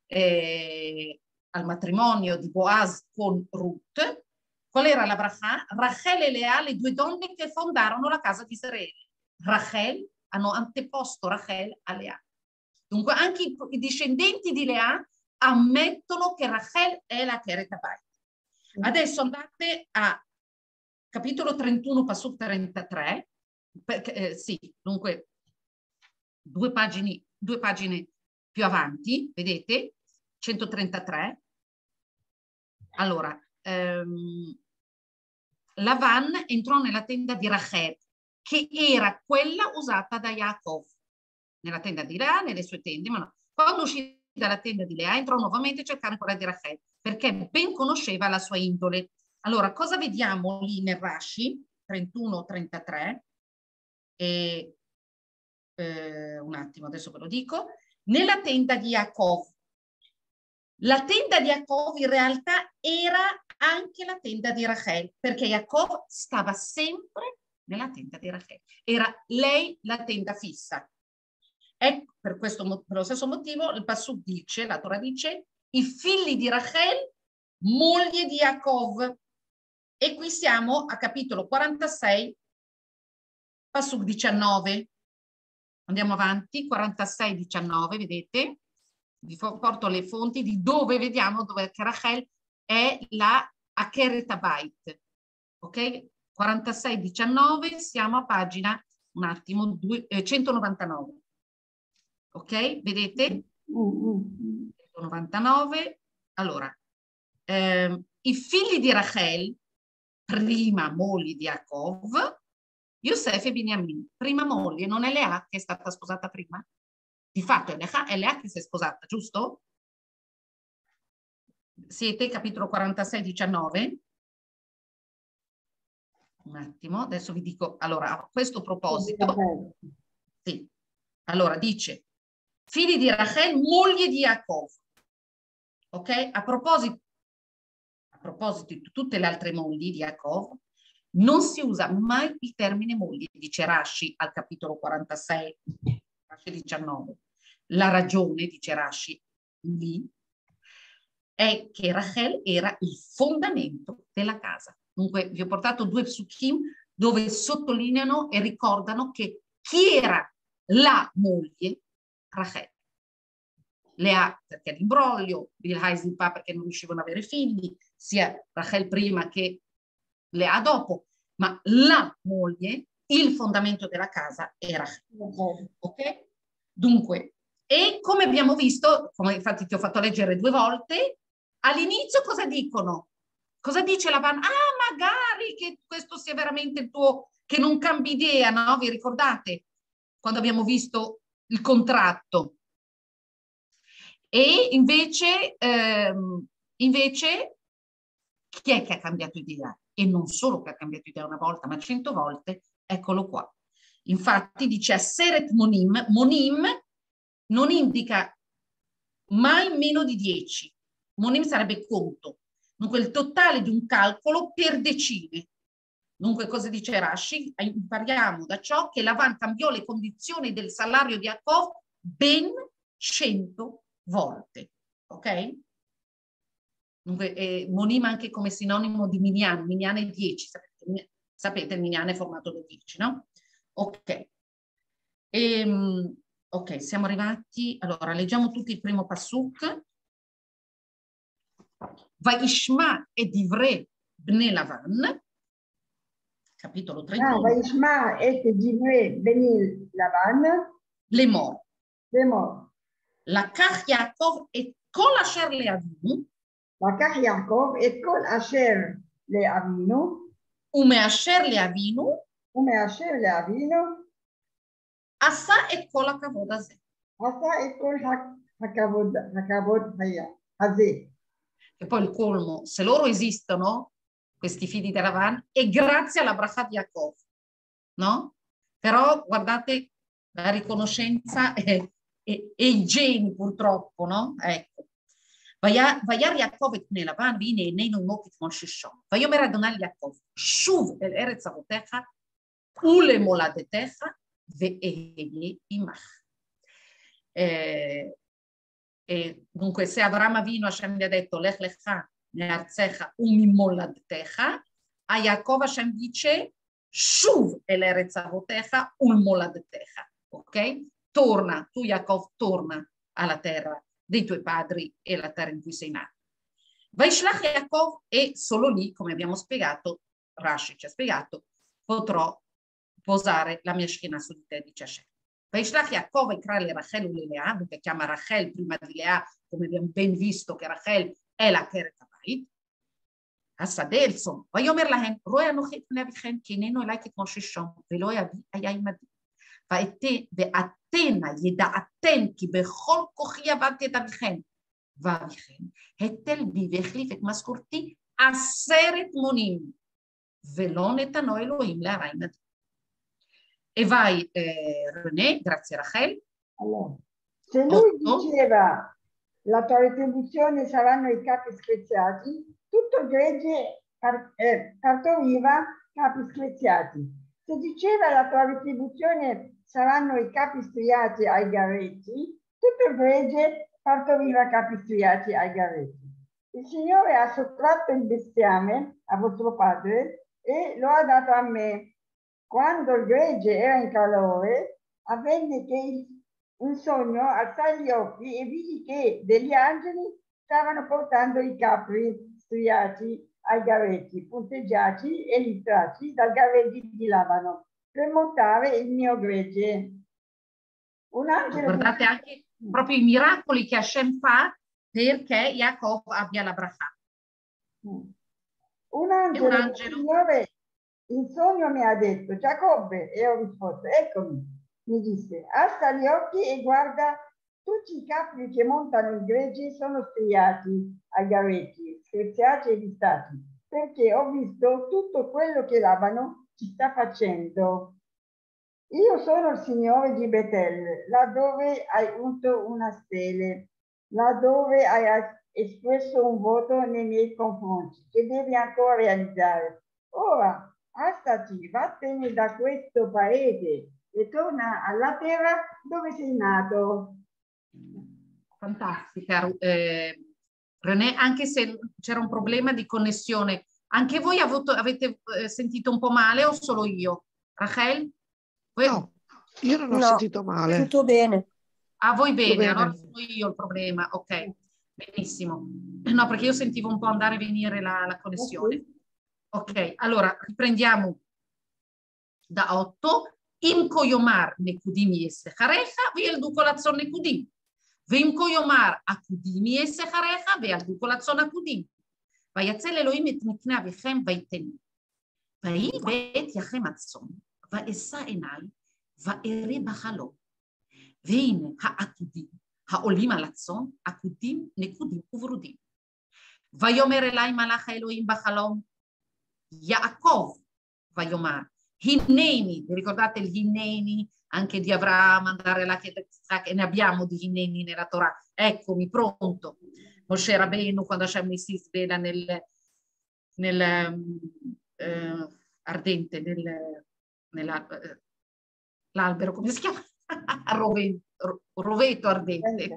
Eh, al matrimonio di Boaz con Ruth, qual era la brachà? Rachel e Lea, le due donne che fondarono la casa di Israele. Rachel, hanno anteposto Rachel a Lea. Dunque anche i, i discendenti di Lea ammettono che Rachel è la Keret Habayit. Adesso andate a capitolo trentuno, Pasuk trentatré, perché, eh, sì, dunque due pagine, due pagine più avanti, vedete? centotrentatré. Allora, ehm, Lavan entrò nella tenda di Rachel, che era quella usata da Yaakov. Nella tenda di Lea, nelle sue tende, ma no. Quando uscì dalla tenda di Lea, entrò nuovamente a cercare quella di Rachel, perché ben conosceva la sua indole. Allora, cosa vediamo lì nel Rashi? trentuno trentatré. E, eh, un attimo, adesso ve lo dico. Nella tenda di Yaakov. La tenda di Yaakov in realtà era anche la tenda di Rachel, perché Yaakov stava sempre nella tenda di Rachel. Era lei la tenda fissa. E per, questo, per lo stesso motivo il Pasuk dice, la Torah dice, i figli di Rachel, moglie di Yaakov. E qui siamo a capitolo quarantasei, Pasuk diciannove. Andiamo avanti, quarantasei diciannove, vedete? Vi porto le fonti di dove vediamo dove Rachel è la Keret Habayit. Ok? quarantasei diciannove, siamo a pagina, un attimo, due, eh, centonovantanove. Ok? Vedete? centonovantanove. Allora, eh, i figli di Rachel, prima moglie di Yaakov, Yosef e Binyamin. Prima moglie, non è Lea che è stata sposata prima? Di fatto è Lea, è Lea che si è sposata, giusto? Siete capitolo quarantasei diciannove? Un attimo, adesso vi dico, allora, a questo proposito, sì, allora dice, figli di Rachel, moglie di Yaakov, ok? A proposito, a proposito di tutte le altre mogli di Yaakov, non si usa mai il termine moglie, dice Rashi al capitolo quarantasei, Rashi diciannove. La ragione, dice Rashi lì, è che Rachel era il fondamento della casa. Dunque vi ho portato due psukim dove sottolineano e ricordano che chi era la moglie? Rachel. Lea perché l'imbroglio, Bilhah e Zilpah perché non riuscivano ad avere figli, sia Rachel prima che Lea dopo, ma la moglie, il fondamento della casa era Rachel. Ok? Dunque, e come abbiamo visto, come infatti ti ho fatto leggere due volte, all'inizio cosa dicono? Cosa dice Lavan? Ah, magari che questo sia veramente il tuo, che non cambi idea, no? Vi ricordate? Quando abbiamo visto il contratto. E invece, ehm, invece, chi è che ha cambiato idea? E non solo che ha cambiato idea una volta, ma cento volte, eccolo qua. Infatti dice Aseret Monim, Monim non indica mai meno di dieci. Monim sarebbe conto. Dunque il totale di un calcolo per decine. Dunque cosa dice Rashi? Impariamo da ciò che Lavan cambiò le condizioni del salario di Yaakov ben cento volte. Ok? Dunque eh, Monim anche come sinonimo di Minyan. Minyan è dieci. Sapete, sapete il Minyan è formato da dieci, no? Ok. Ehm, ok, siamo arrivati. Allora, leggiamo tutti il primo pasuk. Vaishma e Divrei Bnei Lavan, capitolo trentuno. Ah, Vaishma et Divrei Bnei Lavan. Lemor. Lemor. Lakach Yaakov et kol asher le'avinu. Lakach Yaakov et kol asher le'avinu. Ume asher le'avinu. Ume asher le'avinu. Asa et kol hakavod hazeh. Asa et kol hakavod hakavod hazeh. E poi il colmo, se loro esistono, questi figli di Lavan, è grazie alla bracha di Yaakov, no? Però guardate la riconoscenza e, e, e i geni purtroppo, no? Ecco. וירא יעקב את בני לבן, והנה עינינו עמו כתמול שלשום. ויאמר אדוני ליעקב, שוב אל ארץ אבותיך ולמולדתך ואהיה עמך. E dunque se Avram Avinu Hashem gli ha detto lech lecha me'arzecha umimoladetecha, a Yaakov Hashem dice shuv el eretz avotecha ulmoladetecha, ok? Torna, tu Yaakov torna alla terra dei tuoi padri e alla terra in cui sei nato. Vaishlach Yaakov, e solo lì, come abbiamo spiegato, Rashi ci ha spiegato, potrò posare la mia Shekhinah su di te, dice Hashem. Vaishlach Yaakov יקרא לרחל וללאה, dunque chiama Rachel prima di Lea, come abbiamo ben visto che Rachel è la ceret הבית. השדה אל צאן, ויאמר להם, רואה אנוכי את פני אביכם, כי הננו אלי כתמול שלשום, ולא אבי היה עמדי. ואתנה ידעתן, כי בכל כוחי עבדתי את אביכם, ואביכם היטל בי והחליף את משכורתי עשרת מונים, ולא נתנו אלוהים להרע עמדי. E vai, eh, René, grazie Rachel. Allora, se lui diceva la tua retribuzione saranno i capi screziati, tutto il gregge par eh, partoriva capi screziati. Se diceva la tua retribuzione saranno i capi striati ai garretti, tutto il gregge partoriva capi striati ai garretti. Il Signore ha sottratto il bestiame a vostro padre e lo ha dato a me. Quando il gregge era in calore, avvenne che in sogno alzai gli occhi e vidi che degli angeli stavano portando i capri striati ai garretti, punteggiati e listrati dal garretti di Labano per montare il mio gregge. Un angelo... Guardate anche proprio i miracoli che Hashem fa perché Yaakov abbia la bracha. Un angelo, un angelo. Signore, in sogno mi ha detto, Giacobbe, e ho risposto, eccomi, mi disse, alza gli occhi e guarda, tutti i capri che montano il gregge sono striati ai garretti, screziati e listati. perché ho visto tutto quello che Labano ci sta facendo. Io sono il Signore di Betel, laddove hai unto una stele, laddove hai espresso un voto nei miei confronti, che devi ancora realizzare. Ora, alzati, vattene da questo paese e torna alla terra dove sei nato. Fantastica, eh, René, anche se c'era un problema di connessione. Anche voi avuto, avete eh, sentito un po' male o solo io? Rachel? Voi... No, io non ho no, sentito male. Tutto bene. A voi bene, bene, allora sono io il problema. Ok, benissimo. No, perché io sentivo un po' andare e venire la, la connessione. Ok, allora riprendiamo da otto. Im koyomar nekudimi esecharecha ve'yaldu kol hatzon nekudim. Ve'im koyomar akudimi esecharecha ve'yaldu kol hatzon akudim. ויצא אלוהים את מקנה אביכם ויתן. ויהי בעת יחם הצאן, ואשא עיניי, ואראה בחלום. והנה העתודים, העולים על הצאן, עקודים, נקודים וברודים. ויאמר אליי מלאך האלוהים בחלום, יעקב, ויאמר, הנני, ricordate il hineni anche di Abramo, andare là che e ne abbiamo di hineni nella Torah. Eccomi, pronto. Moshe Rabbeinu, quando Hashem si svela nel, nel eh, ardente, nel, nell'albero, come si chiama? roveto, roveto ardente.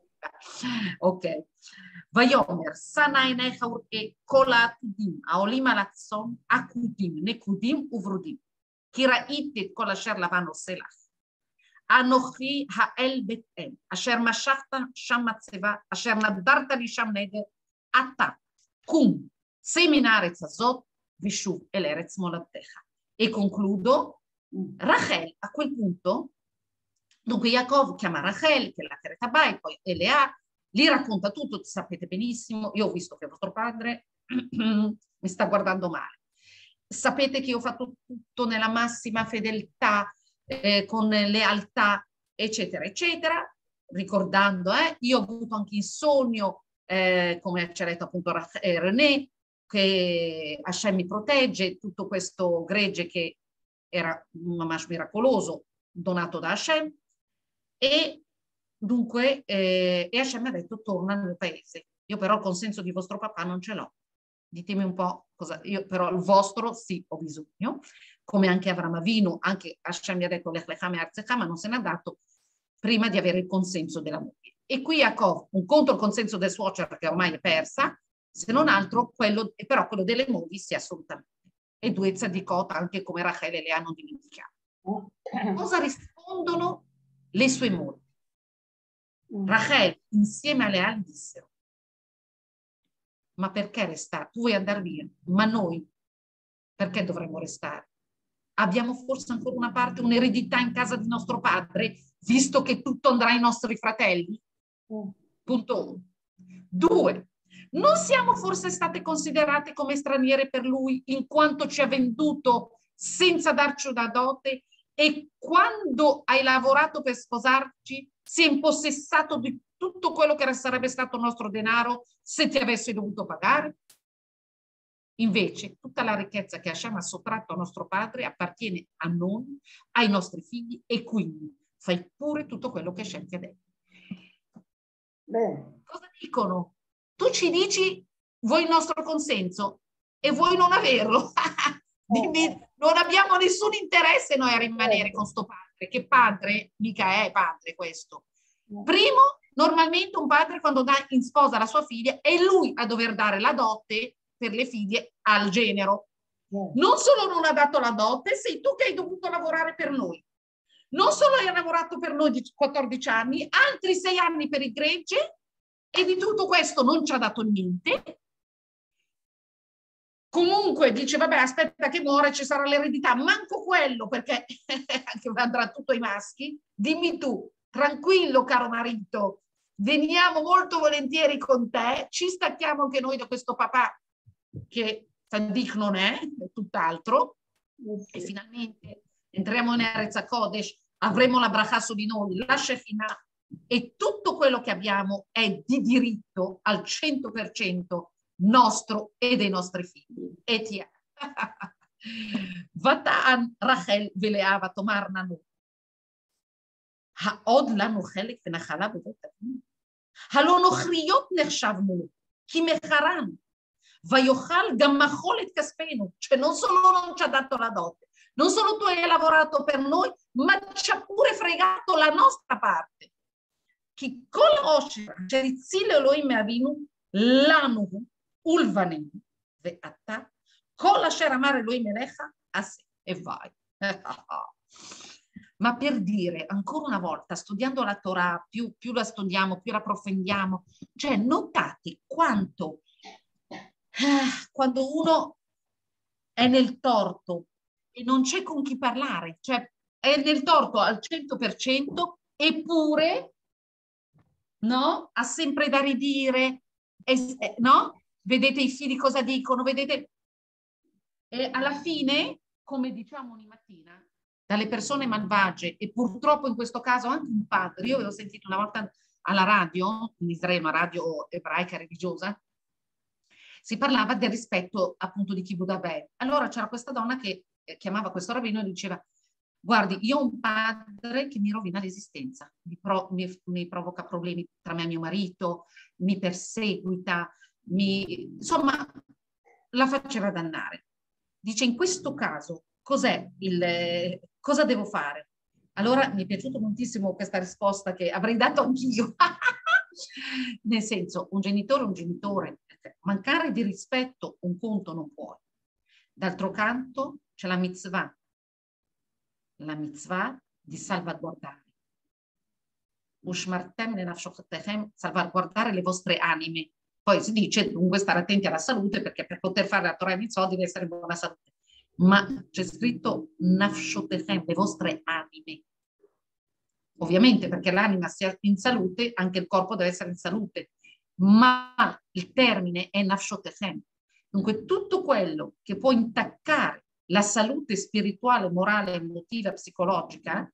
Ok. Vayomer, sana enecha urke kol ha'atudim, העולים על הצאן, עקודים, נקודים וברודים. כי ראיתי את כל אשר לבן עושה לך. אנוכי האל בית אל, אשר משכת שם מצבה, אשר נדרת לי שם נדר, אתה קום, צא מן הארץ הזאת ושוב אל ארץ מולדתך. E concludo, Rachel a quel punto, dunque Jacob chiama Rachel, che è la Keretabah, e poi Elea, gli racconta tutto, sapete benissimo, io ho visto che vostro padre mi sta guardando male. Sapete che io ho fatto tutto nella massima fedeltà, Eh, con lealtà, eccetera, eccetera, ricordando, eh, io ho avuto anche in sogno, eh, come ci ha detto appunto eh, René, che Hashem mi protegge, tutto questo gregge che era un mamash miracoloso, donato da Hashem, e dunque, eh, e Hashem mi ha detto torna nel paese. Io però il consenso di vostro papà non ce l'ho. Ditemi un po' cosa, io però il vostro sì ho bisogno, come anche Avram Avinu, anche Hashem mi ha detto Lech Lecha me'artzecha, ma non se n'è dato prima di avere il consenso della moglie. E qui Jacob, un conto il consenso del suocero che ormai è persa, se non altro quello, però quello delle mogli sì assolutamente. E due tzadikot anche come Rachel e le hanno dimenticato. Cosa rispondono le sue mogli? Rachel insieme a Lea dissero: ma perché restare? Tu vuoi andare via, ma noi perché dovremmo restare? Abbiamo forse ancora una parte, un'eredità in casa di nostro padre, visto che tutto andrà ai nostri fratelli? Mm. Punto uno. Due, non siamo forse state considerate come straniere per lui in quanto ci ha venduto senza darci una dote e quando hai lavorato per sposarci si è impossessato di tutto quello che sarebbe stato il nostro denaro se ti avessi dovuto pagare? Invece tutta la ricchezza che Hashem ha sottratto a nostro padre appartiene a noi, ai nostri figli, e quindi fai pure tutto quello che Hashem ti ha detto. Beh. Cosa dicono? Tu ci dici vuoi il nostro consenso e vuoi non averlo. Dimmi, non abbiamo nessun interesse noi a rimanere con sto padre, che padre mica è padre questo. Primo, normalmente un padre quando dà in sposa la sua figlia è lui a dover dare la dote per le figlie al genero. Non solo non ha dato la dote, sei tu che hai dovuto lavorare per noi. Non solo hai lavorato per noi di quattordici anni, altri sei anni per il gregge, e di tutto questo non ci ha dato niente. Comunque dice, vabbè, aspetta che muore, ci sarà l'eredità. Manco quello, perché andrà tutto ai maschi. Dimmi tu, tranquillo caro marito, veniamo molto volentieri con te, ci stacchiamo anche noi da questo papà che Tzadik non è, è tutt'altro, sì. E finalmente entriamo in Eretz HaKodesh, avremo la bracha su di noi, la Shekinah, e tutto quello che abbiamo è di diritto al cento per cento nostro e dei nostri figli. E ti ותען רחל ולאה ותאמרנה נו, העוד לנו חלק ונחלה בבית אבינו? הלא נוכריות נחשבנו לו, כי מחרן, ויאכל גם מחול את כספנו, cioè non solo non ci ha dato la dote, non solo tu hai lavorato per noi, ma ci ha pure fregato la nostra parte. כי כל העושר אשר הציל אלוהים מאבינו לנו ולבנינו, ואתה כל אשר אמר אלוהים אליך עשה e vai. Ma per dire, ancora una volta, studiando la Torah, più, più la studiamo, più la approfondiamo, cioè notate quanto eh, quando uno è nel torto e non c'è con chi parlare, cioè è nel torto al cento per cento, eppure no? Ha sempre da ridire, e, no? Vedete i figli cosa dicono, vedete? E alla fine, come diciamo ogni mattina, dalle persone malvagie, e purtroppo in questo caso anche un padre, io avevo sentito una volta alla radio, in Israele, una radio ebraica religiosa, si parlava del rispetto appunto di Kibud Abe. Allora c'era questa donna che chiamava questo rabbino e diceva: guardi, io ho un padre che mi rovina l'esistenza, mi, pro, mi, mi provoca problemi tra me e mio marito, mi perseguita, mi, insomma, la faceva dannare. Dice, in questo caso, cos'è il, cosa devo fare? Allora mi è piaciuta moltissimo questa risposta che avrei dato anch'io. Nel senso, un genitore è un genitore, mancare di rispetto un conto non puoi. D'altro canto c'è la mitzvah, la mitzvah di salvaguardare. Ushmartem lenafshochetechem, salvaguardare le vostre anime. Poi si dice dunque stare attenti alla salute, perché per poter fare la Torah e mitzvah deve essere in buona salute. Ma c'è scritto nafshotechem, le vostre anime. Ovviamente perché l'anima sia in salute, anche il corpo deve essere in salute. Ma il termine è nafshotechem. Dunque tutto quello che può intaccare la salute spirituale, morale, emotiva, psicologica,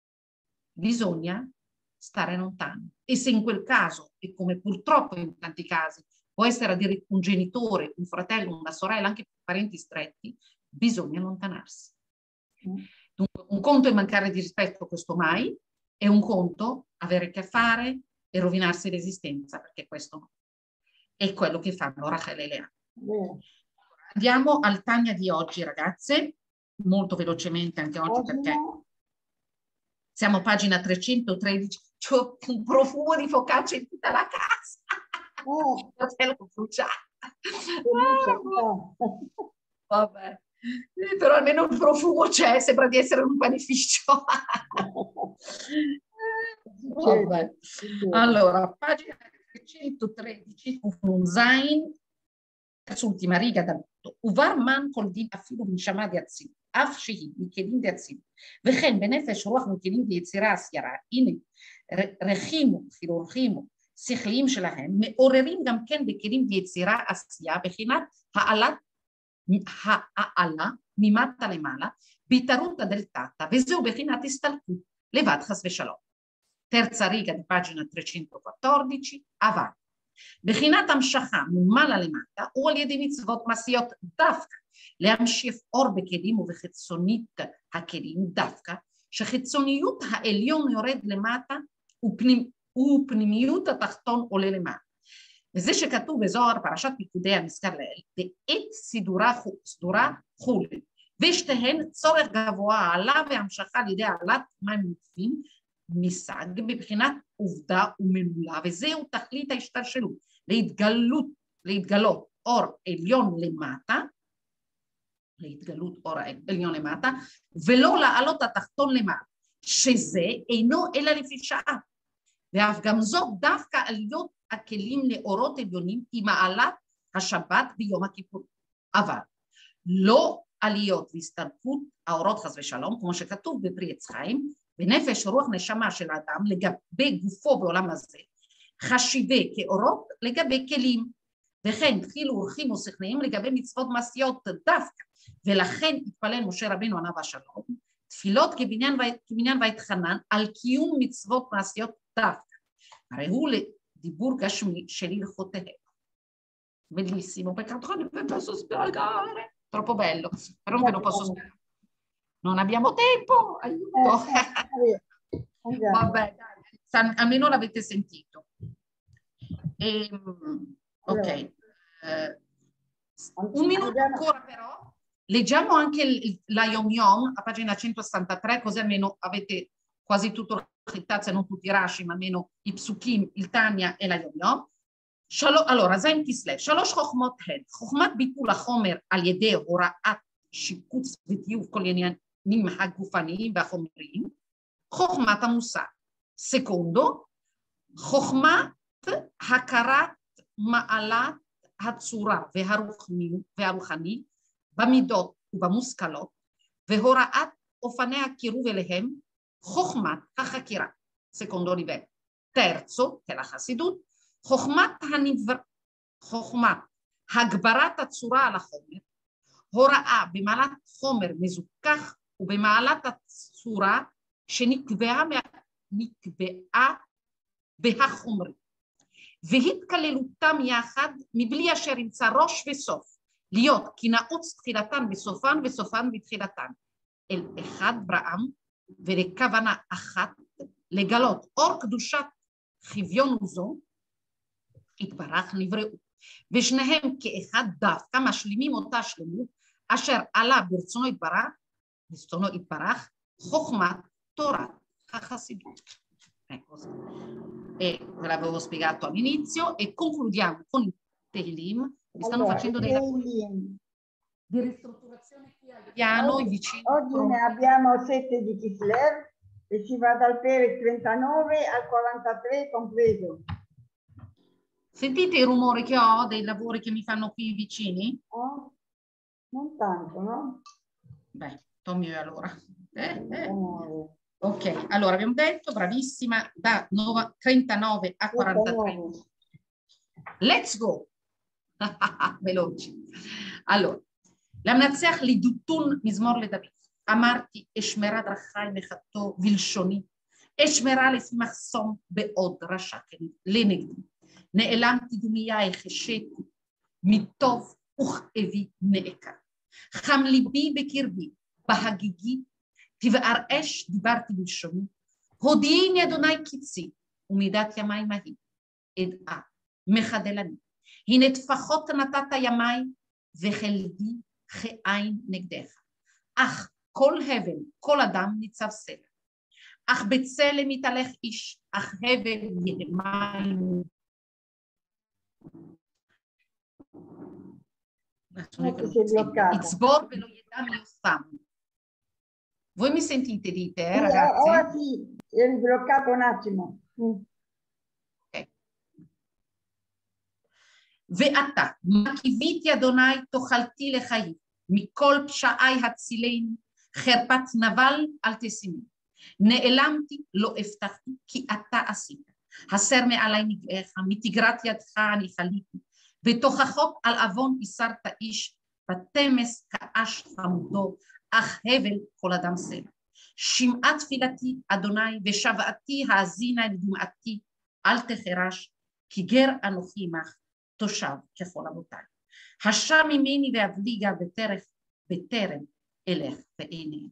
bisogna stare lontano. E se in quel caso, e come purtroppo in tanti casi, può essere addirittura un genitore, un fratello, una sorella, anche parenti stretti, bisogna allontanarsi. Dunque, un conto è mancare di rispetto, questo mai, e un conto avere a che fare e rovinarsi l'esistenza, perché questo è quello che fanno Rachel e Lea. Mm. Andiamo al Tanya di oggi, ragazze, molto velocemente anche oggi, perché siamo a pagina trecentotredici, c'è un profumo di focaccia in tutta la casa. Oh. L'ho bruciata. Oh. Vabbè. Però almeno il profumo c'è, sembra di essere un panificio. Vabbè. Allora, pagina trecentotredici, un zain, ultima riga dal punto. Uvar man kol din afilu bin shama di atzim, af shehi mikelim di atzim, וכן בנפש רוח מכלים ויצירה עשיירה, הנה רחימו, חילורחימו, שכליים שלהם, מעוררים גם כן בכלים ויצירה עשייה, בחינת העלת העלה ממטה למעלה, בהתערותא דלתתא, וזהו בחינת הסתלקות, לבד חס ושלום. terza riga di pagina trecentoquattordici, avanti. בחינת המשכה ממעלה למטה, הוא על ידי מצוות מעשיות דווקא, להמשיך אור בכלים ובחיצונית הכלים דווקא, שחיצוניות העליון יורד למטה ופנימ, ופנימיות התחתון עולה למטה. וזה שכתוב בזוהר פרשת פיקודי המזכר לאל, בעת סידורה, סדורה חולי, ושתיהן צורך גבוה העלה והמשכה על ידי העלת מים מוטפים, מיסג מבחינת עובדה ומלולה, וזהו תכלית ההשתלשלות, להתגלות, להתגלות אור עליון למטה, להתגלות אור עליון למטה, ולא לעלות התחתון למטה, שזה אינו אלא לפי שעה, ואף גם זאת דווקא עליות הכלים לאורות עליונים היא מעלת השבת ביום הכיפור, אבל לא עליות והסתלקות האורות חס ושלום, כמו שכתוב בפרי עץ חיים, בנפש רוח נשמה של האדם לגבי גופו בעולם הזה, חשיבי כאורות לגבי כלים, וכן תחילו אורחים ושכניים לגבי מצוות מעשיות דווקא, ולכן התפלל משה רבינו עליו השלום, תפילות כבניין ויתחנן על קיום מצוות מעשיות דווקא, הרי הוא לדיבור גשמי של הלכותיהם. bellissimo, peccato che non vi posso spiegare, troppo bello, però non ve lo posso spiegare. Non abbiamo tempo, aiuto. Eh, eh, Vabbè, dai, almeno l'avete sentito. E, ok, eh, un minuto ancora però, leggiamo anche il, la Yom Yom a pagina centosessantatré, così almeno avete quasi tutto se non tutti i Rashi, ma almeno i Psukim, il Tanya e la Yom Yom. allora, זין כסלו, שלוש חוכמות הן, חוכמת ביטול החומר על ידי הוראת שיקוץ וטיוב כל עניינים הגופניים והחומריים, חוכמת המוסר. סקונדו, חוכמת הכרת מעלת הצורה והרוחני במידות ובמושכלות, והוראת אופני הקירוב אליהם, חוכמת החקירה. סקונדו ליבל. terzo, che è la חסידות, חוכמת הנבר... חוכמת הגברת הצורה על החומר, הוראה במעלת חומר מזוכח ובמעלת הצורה שנקבעה נקבעה בהחומר, והתכללותם יחד מבלי אשר ימצא ראש וסוף, להיות כי נעוץ תחילתן בסופן וסופן בתחילתן, אל אחד בראם ולכוונה אחת לגלות אור קדושת חביון זו, התברך נבראו, ושניהם כאחד דווקא משלימים אותה שלמות, אשר עלה ברצונו יתברך, ברצונו יתברך, חוכמת תורת החסידות. Ecco, e ve l'avevo spiegato all'inizio e concludiamo con i Tehillim. Mi stanno allora, facendo dei lavori di ristrutturazione qui al piano. Oggi, vicino oggi ne abbiamo sette di Kislev e si va dal Perek trentanove al quarantatré compreso. Sentite il rumore che ho dei lavori che mi fanno qui vicini? Oh, non tanto, no? Beh, Tommy allora. Eh, eh. Ok, allora abbiamo detto, bravissima, da trentanove a quarantatré. Let's go! Veloci. allora, למנצח לידותון מזמור לדוד. אמרתי, אשמרה דרכי מחתו ולשוני, אשמרה לפי מחסום בעוד רשע לנגדי. נעלמתי דומיה החשיתי, מטוב וכאבי נעקר. חם ליבי בקרבי, בהגיגי, תבער אש דיברתי בלשוני, הודיעיני אדוני קיצי, ומידת ימי מהי, אדעה, מחדלני. הנה טפחות נתת ימי, וחלבי כעין נגדך. אך כל הבל, כל אדם ניצב סלע. אך בצלם יתהלך איש, אך הבל יהמיים. יצבור ולא ידע מיוסם. Voi mi sentite, dite, eh, ragazzi? Ora sì, è bloccato un attimo. Okay. ואתה, מה קיוויתי אדוני תאכלתי לחיים, מכל פשעי הצילני, חרפת נבל אל תשימי. נעלמתי לא הבטחתי, כי אתה עשית. הסר מעלי נגעך, מתגרת ידך אני חליתי, ותוכחות על עוון הסרת איש, ותמס כאש חמודו, אך הבל כל אדם סלע. שמעה תפילתי אדוני, ושוועתי האזינה לדמעתי, אל תחרש, כי גר אנוכי עמך, תושב ככל אבותיי. השע ממני והבליגה בטרף, בטרם אלך ואענה.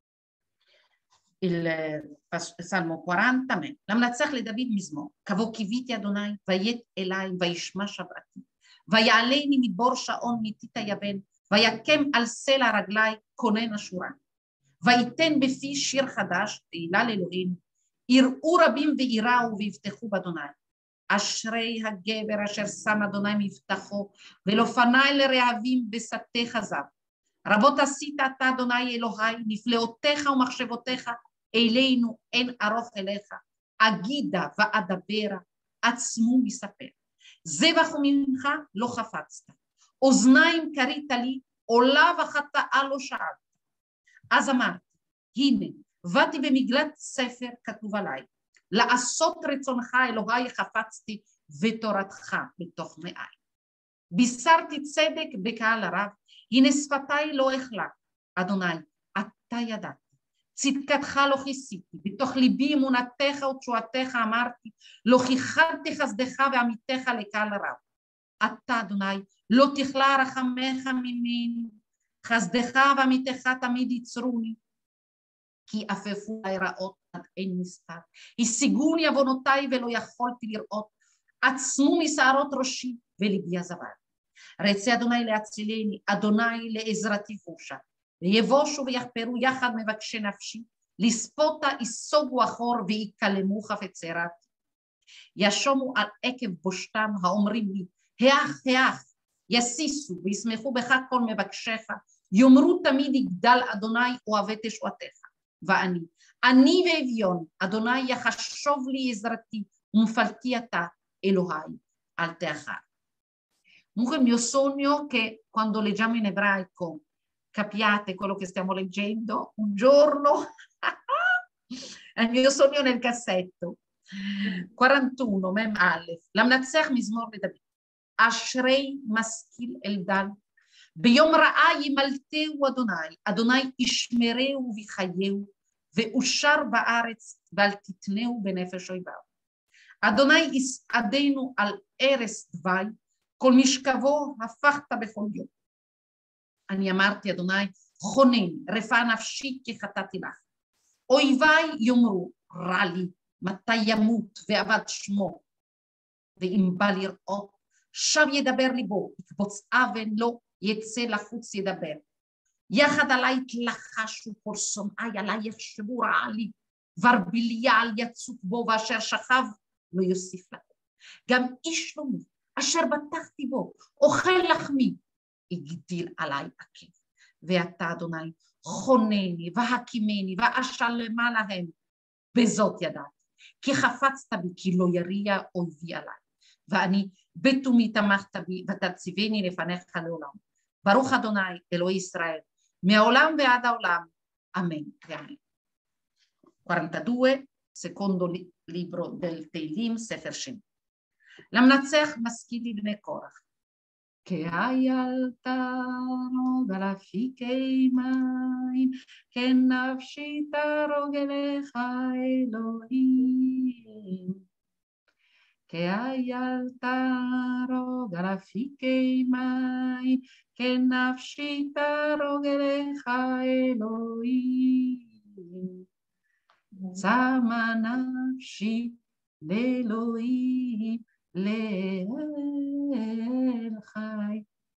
Il Salmo quaranta, me. למנצח לדוד מזמור, כבוא קיוויתי אדוני, ויית אליי, וישמע שבעתי, ויעלני מבור שעון מתית היבן, ויקם על סלע רגלי כונן אשורה, ויתן בפי שיר חדש, תהילה לאלוהים, יראו רבים ויראו ויבטחו באדוני. אשרי הגבר אשר שם אדוני מבטחו, ולא פני לרעבים בשדך זב. רבות עשית אתה אדוני אלוהי, נפלאותיך ומחשבותיך אלינו אין ארוך אליך, אגידה ואדברה, עצמו מספר. זבח ממך לא חפצת, אוזניים קרית לי, עולה וחטאה לא שאלת. אז אמרתי, הנה, באתי במגלת ספר כתוב עליי, לעשות רצונך אלוהי חפצתי, ותורתך בתוך מעי. בישרתי צדק בקהל הרב, הנה שפתיי לא אכלה, אדוני, אתה ידעת, צדקתך לא כיסיתי, בתוך ליבי אמונתך ותשועתך אמרתי, לא כיחדתי חסדך ועמיתך לקהל הרב. אתה אדוני, לא תכלה רחמך ממני, חסדך ואמיתך תמיד יצרוני, כי עפפו עלי רעות עד אין מספר. השיגוני עוונותיי ולא יכולתי לראות, עצמו משערות ראשי וליבי עזבה. רצה אדוני להצילני, אדוני לעזרתי חושה, ויבושו ויחפרו יחד מבקשי נפשי, לספותה יסוגו אחור ויקלמו חפצי רעתי. ישומו על עקב בושתם האומרים לי, היאך היאך, יסיסו וישמחו בך כל מבקשך, יאמרו תמיד יגדל אדוני אוהבי תשועתך. ואני, אני ואביון, אדוני יחשוב לי עזרתי, ומפלתי אתה, Elohai, al teachar. Comunque il mio sogno che quando leggiamo in ebraico capiate quello che stiamo leggendo, un giorno è il mio sogno nel cassetto. quarantuno, Mem Aleph, למנצח מזמור לדוד. אשרי משכיל אלדד, ביום רעה ימלטהו אדוני, אדוני ישמרהו ויחייהו, ואושר בארץ ואל תתנהו בנפש אויביו. אדוני יסעדנו על ערש דווי, כל משכבו הפכת בכל יום. אני אמרתי, אדוני, חונן, רפא נפשי כי חטאתי לך. אויביי יאמרו, רע לי, מתי ימות ואבד שמו. ואם בא לראות, שב ידבר ליבו, יקבוץ אבן לו, יצא לחוץ ידבר. יחד עליי תלחשו כל שונאי, עליי יחשבו רע לי, דבר בליעל יצוק בו, ואשר שכב לא יוסיף לכם. גם איש שלומי, אשר בטחתי בו, אוכל לחמי, הגדיל עליי עקב. ואתה, אדוני, חונני והקימני ואשלמה להם, בזאת ידעתי, כי חפצת בי, כי לא יריע אויבי עליי. ואני בתומי תמכת בי, ותציבני לפניך לעולם. ברוך אדוני, אלוהי ישראל, מהעולם ועד העולם. אמן ואמן. quarantadue, secondo libro del Teilim, Sefer Shemot. למנצח משכיל לבני קורח. כאיילתנו דלפיקי מים, כנפשי תרוג אליך אלוהים. כאיילתנו דלפיקי מים, כנפשי תרוג אליך אלוהים. צמא נפשי לאלוהים, לאל חי.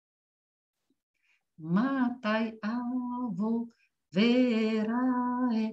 מתי אבוא וראה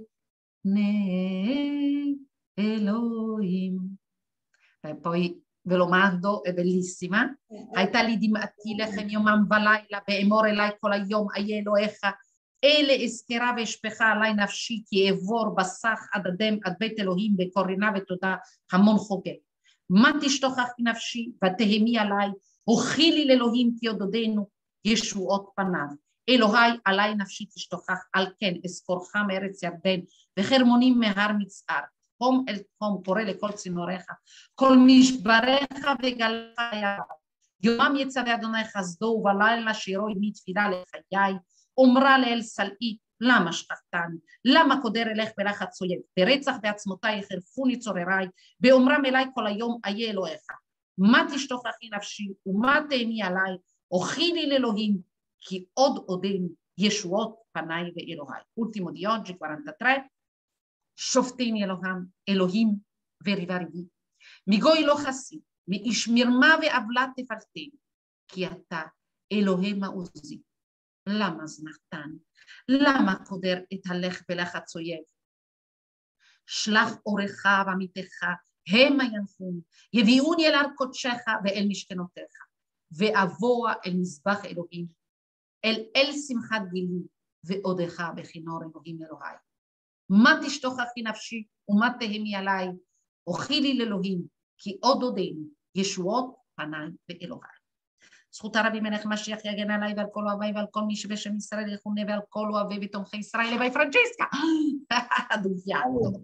פני Elohim. E poi ve lo mando, è bellissima. הייתה לי דמעתי לחם יומם ולילה, באמור אליי כל היום איה אלוהיך, אלה אזכרה ואשפכה עליי נפשי, כי אעבור בסך עד אדם עד בית אלוהים בקורנה ותודה המון חוגג. מה תשתוכחי נפשי ותהמי עליי, הוכי לי לאלוהים כי יודודנו ישועות פניו. אלוהי עליי נפשי תשתוכח, על כן אזכורך מארץ ירדן וחרמונים מהר מצער. תהום אל תהום קורא לכל צינוריך, כל משבריך וגלך היה. יומם יצווה אדוני חסדו ובלילה שירו עמי תפילה לחיי. אומרה לאל סלעי, למה שכחתני? למה קודר אלך בלחץ אויב? ברצח בעצמותיי יחרפוני צורריי, באומרם אליי כל היום איה אלוהיך. מה תשתוכחי נפשי ומה תהמי עליי, הוכי לי לאלוהים, כי עוד עודני ישועות פניי ואלוהי. Ultimo di oggi, quarantatré. שופטני אלוהם, אלוהים וריבי. מגוי לא חסי, מאיש מרמה ועוולה תפלטני, כי אתה אלוהי מעוזי. למה זנחתני? למה קודר את הלך בלחץ אויב? שלח אורך ועמיתך, המה ינחוני, יביאוני אל הר קודשך ואל משכנותיך, ואבוא אל מזבח אלוהים, אל אל שמחת גילי, ועודך בכינור אלוהים אלוהי. מה תשתוכחי נפשי ומה תהמי עליי, הוכי לי לאלוהים, כי עוד עודני ישועות פניי ואלוהי. זכות הרבי מלך משיח יגן עליי ועל כל אוהביי ועל כל מי שבשם ישראל יכונה ועל כל אוהבי ותומכי ישראל לבי פרנצ'סקה. דוביאטו.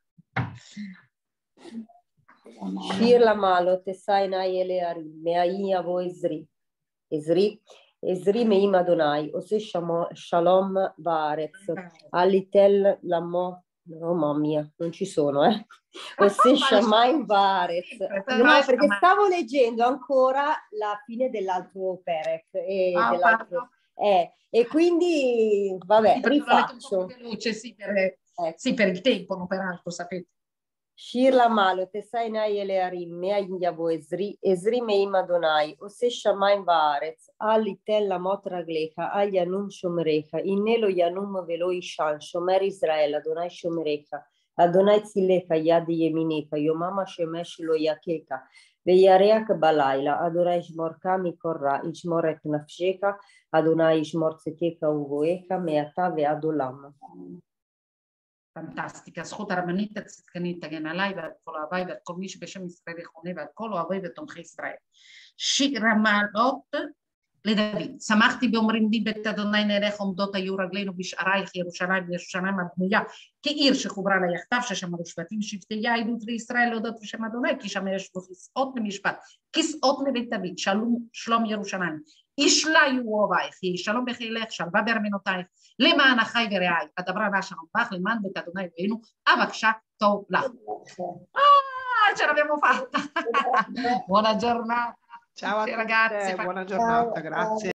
שיר למעלות אשא עיניי אל ההרים, מאי יבוא עזרי. עזרי, עזרי מעם אדוני, עושה שלום בארץ. אל יתן למו No, mamma mia, non ci sono, eh. O se Shammai Varetz. No, perché stavo leggendo ancora la fine dell'altro Perec. E, ah, dell'altro, eh, e quindi, vabbè, sì, rifaccio. Veloce, sì, per, ecco. Sì, per il tempo, non peraltro, sapete. Shir la malo, te sai nai ele arim, mea indiavo esri, esri meim adonai, o se Shammai Varetz, ali tella motra glecha, agli anum shomrecha, innelo yanum veloi shan, shomer Israel, adonai shomrecha, adonai zilecha, yad yeminecha, yomama shemesh lo yakeka, veyareach balaila, adonai shmorka mikorra, ishmorek nafsheka, adonai ishmor zeteka ugoeka, meata ve adolam. Fantastica, זכות הרבנית הצדקנית תגן עליי ועל כל אוהביי ועל כל מי שבשם ישראל יחונה ועל כל אוהבי ותומכי ישראל. שיר המעלות לדוד, שמחתי באומרים בי בית אדוני נערך עומדות היו רגלינו בשערייך ירושלים וירושלים הבנויה כעיר שחוברה לה יחדיו ששם השבטים שבטי העדות לישראל להודות בשם אדוני כי שם יש בו כסאות למשפט, כסאות לבית דוד, שלום שלום ירושלים. ישליו אוהבייך, יהי שלום בחילך, שלווה בארמנותייך, למען אחי ורעי, הדברה והשלום בך, למען בית אדוני אלוהינו, אבקשה טוב לך. Ah, ce l'abbiamo fatta! Buona giornata! Ciao a tutti, buona giornata, grazie.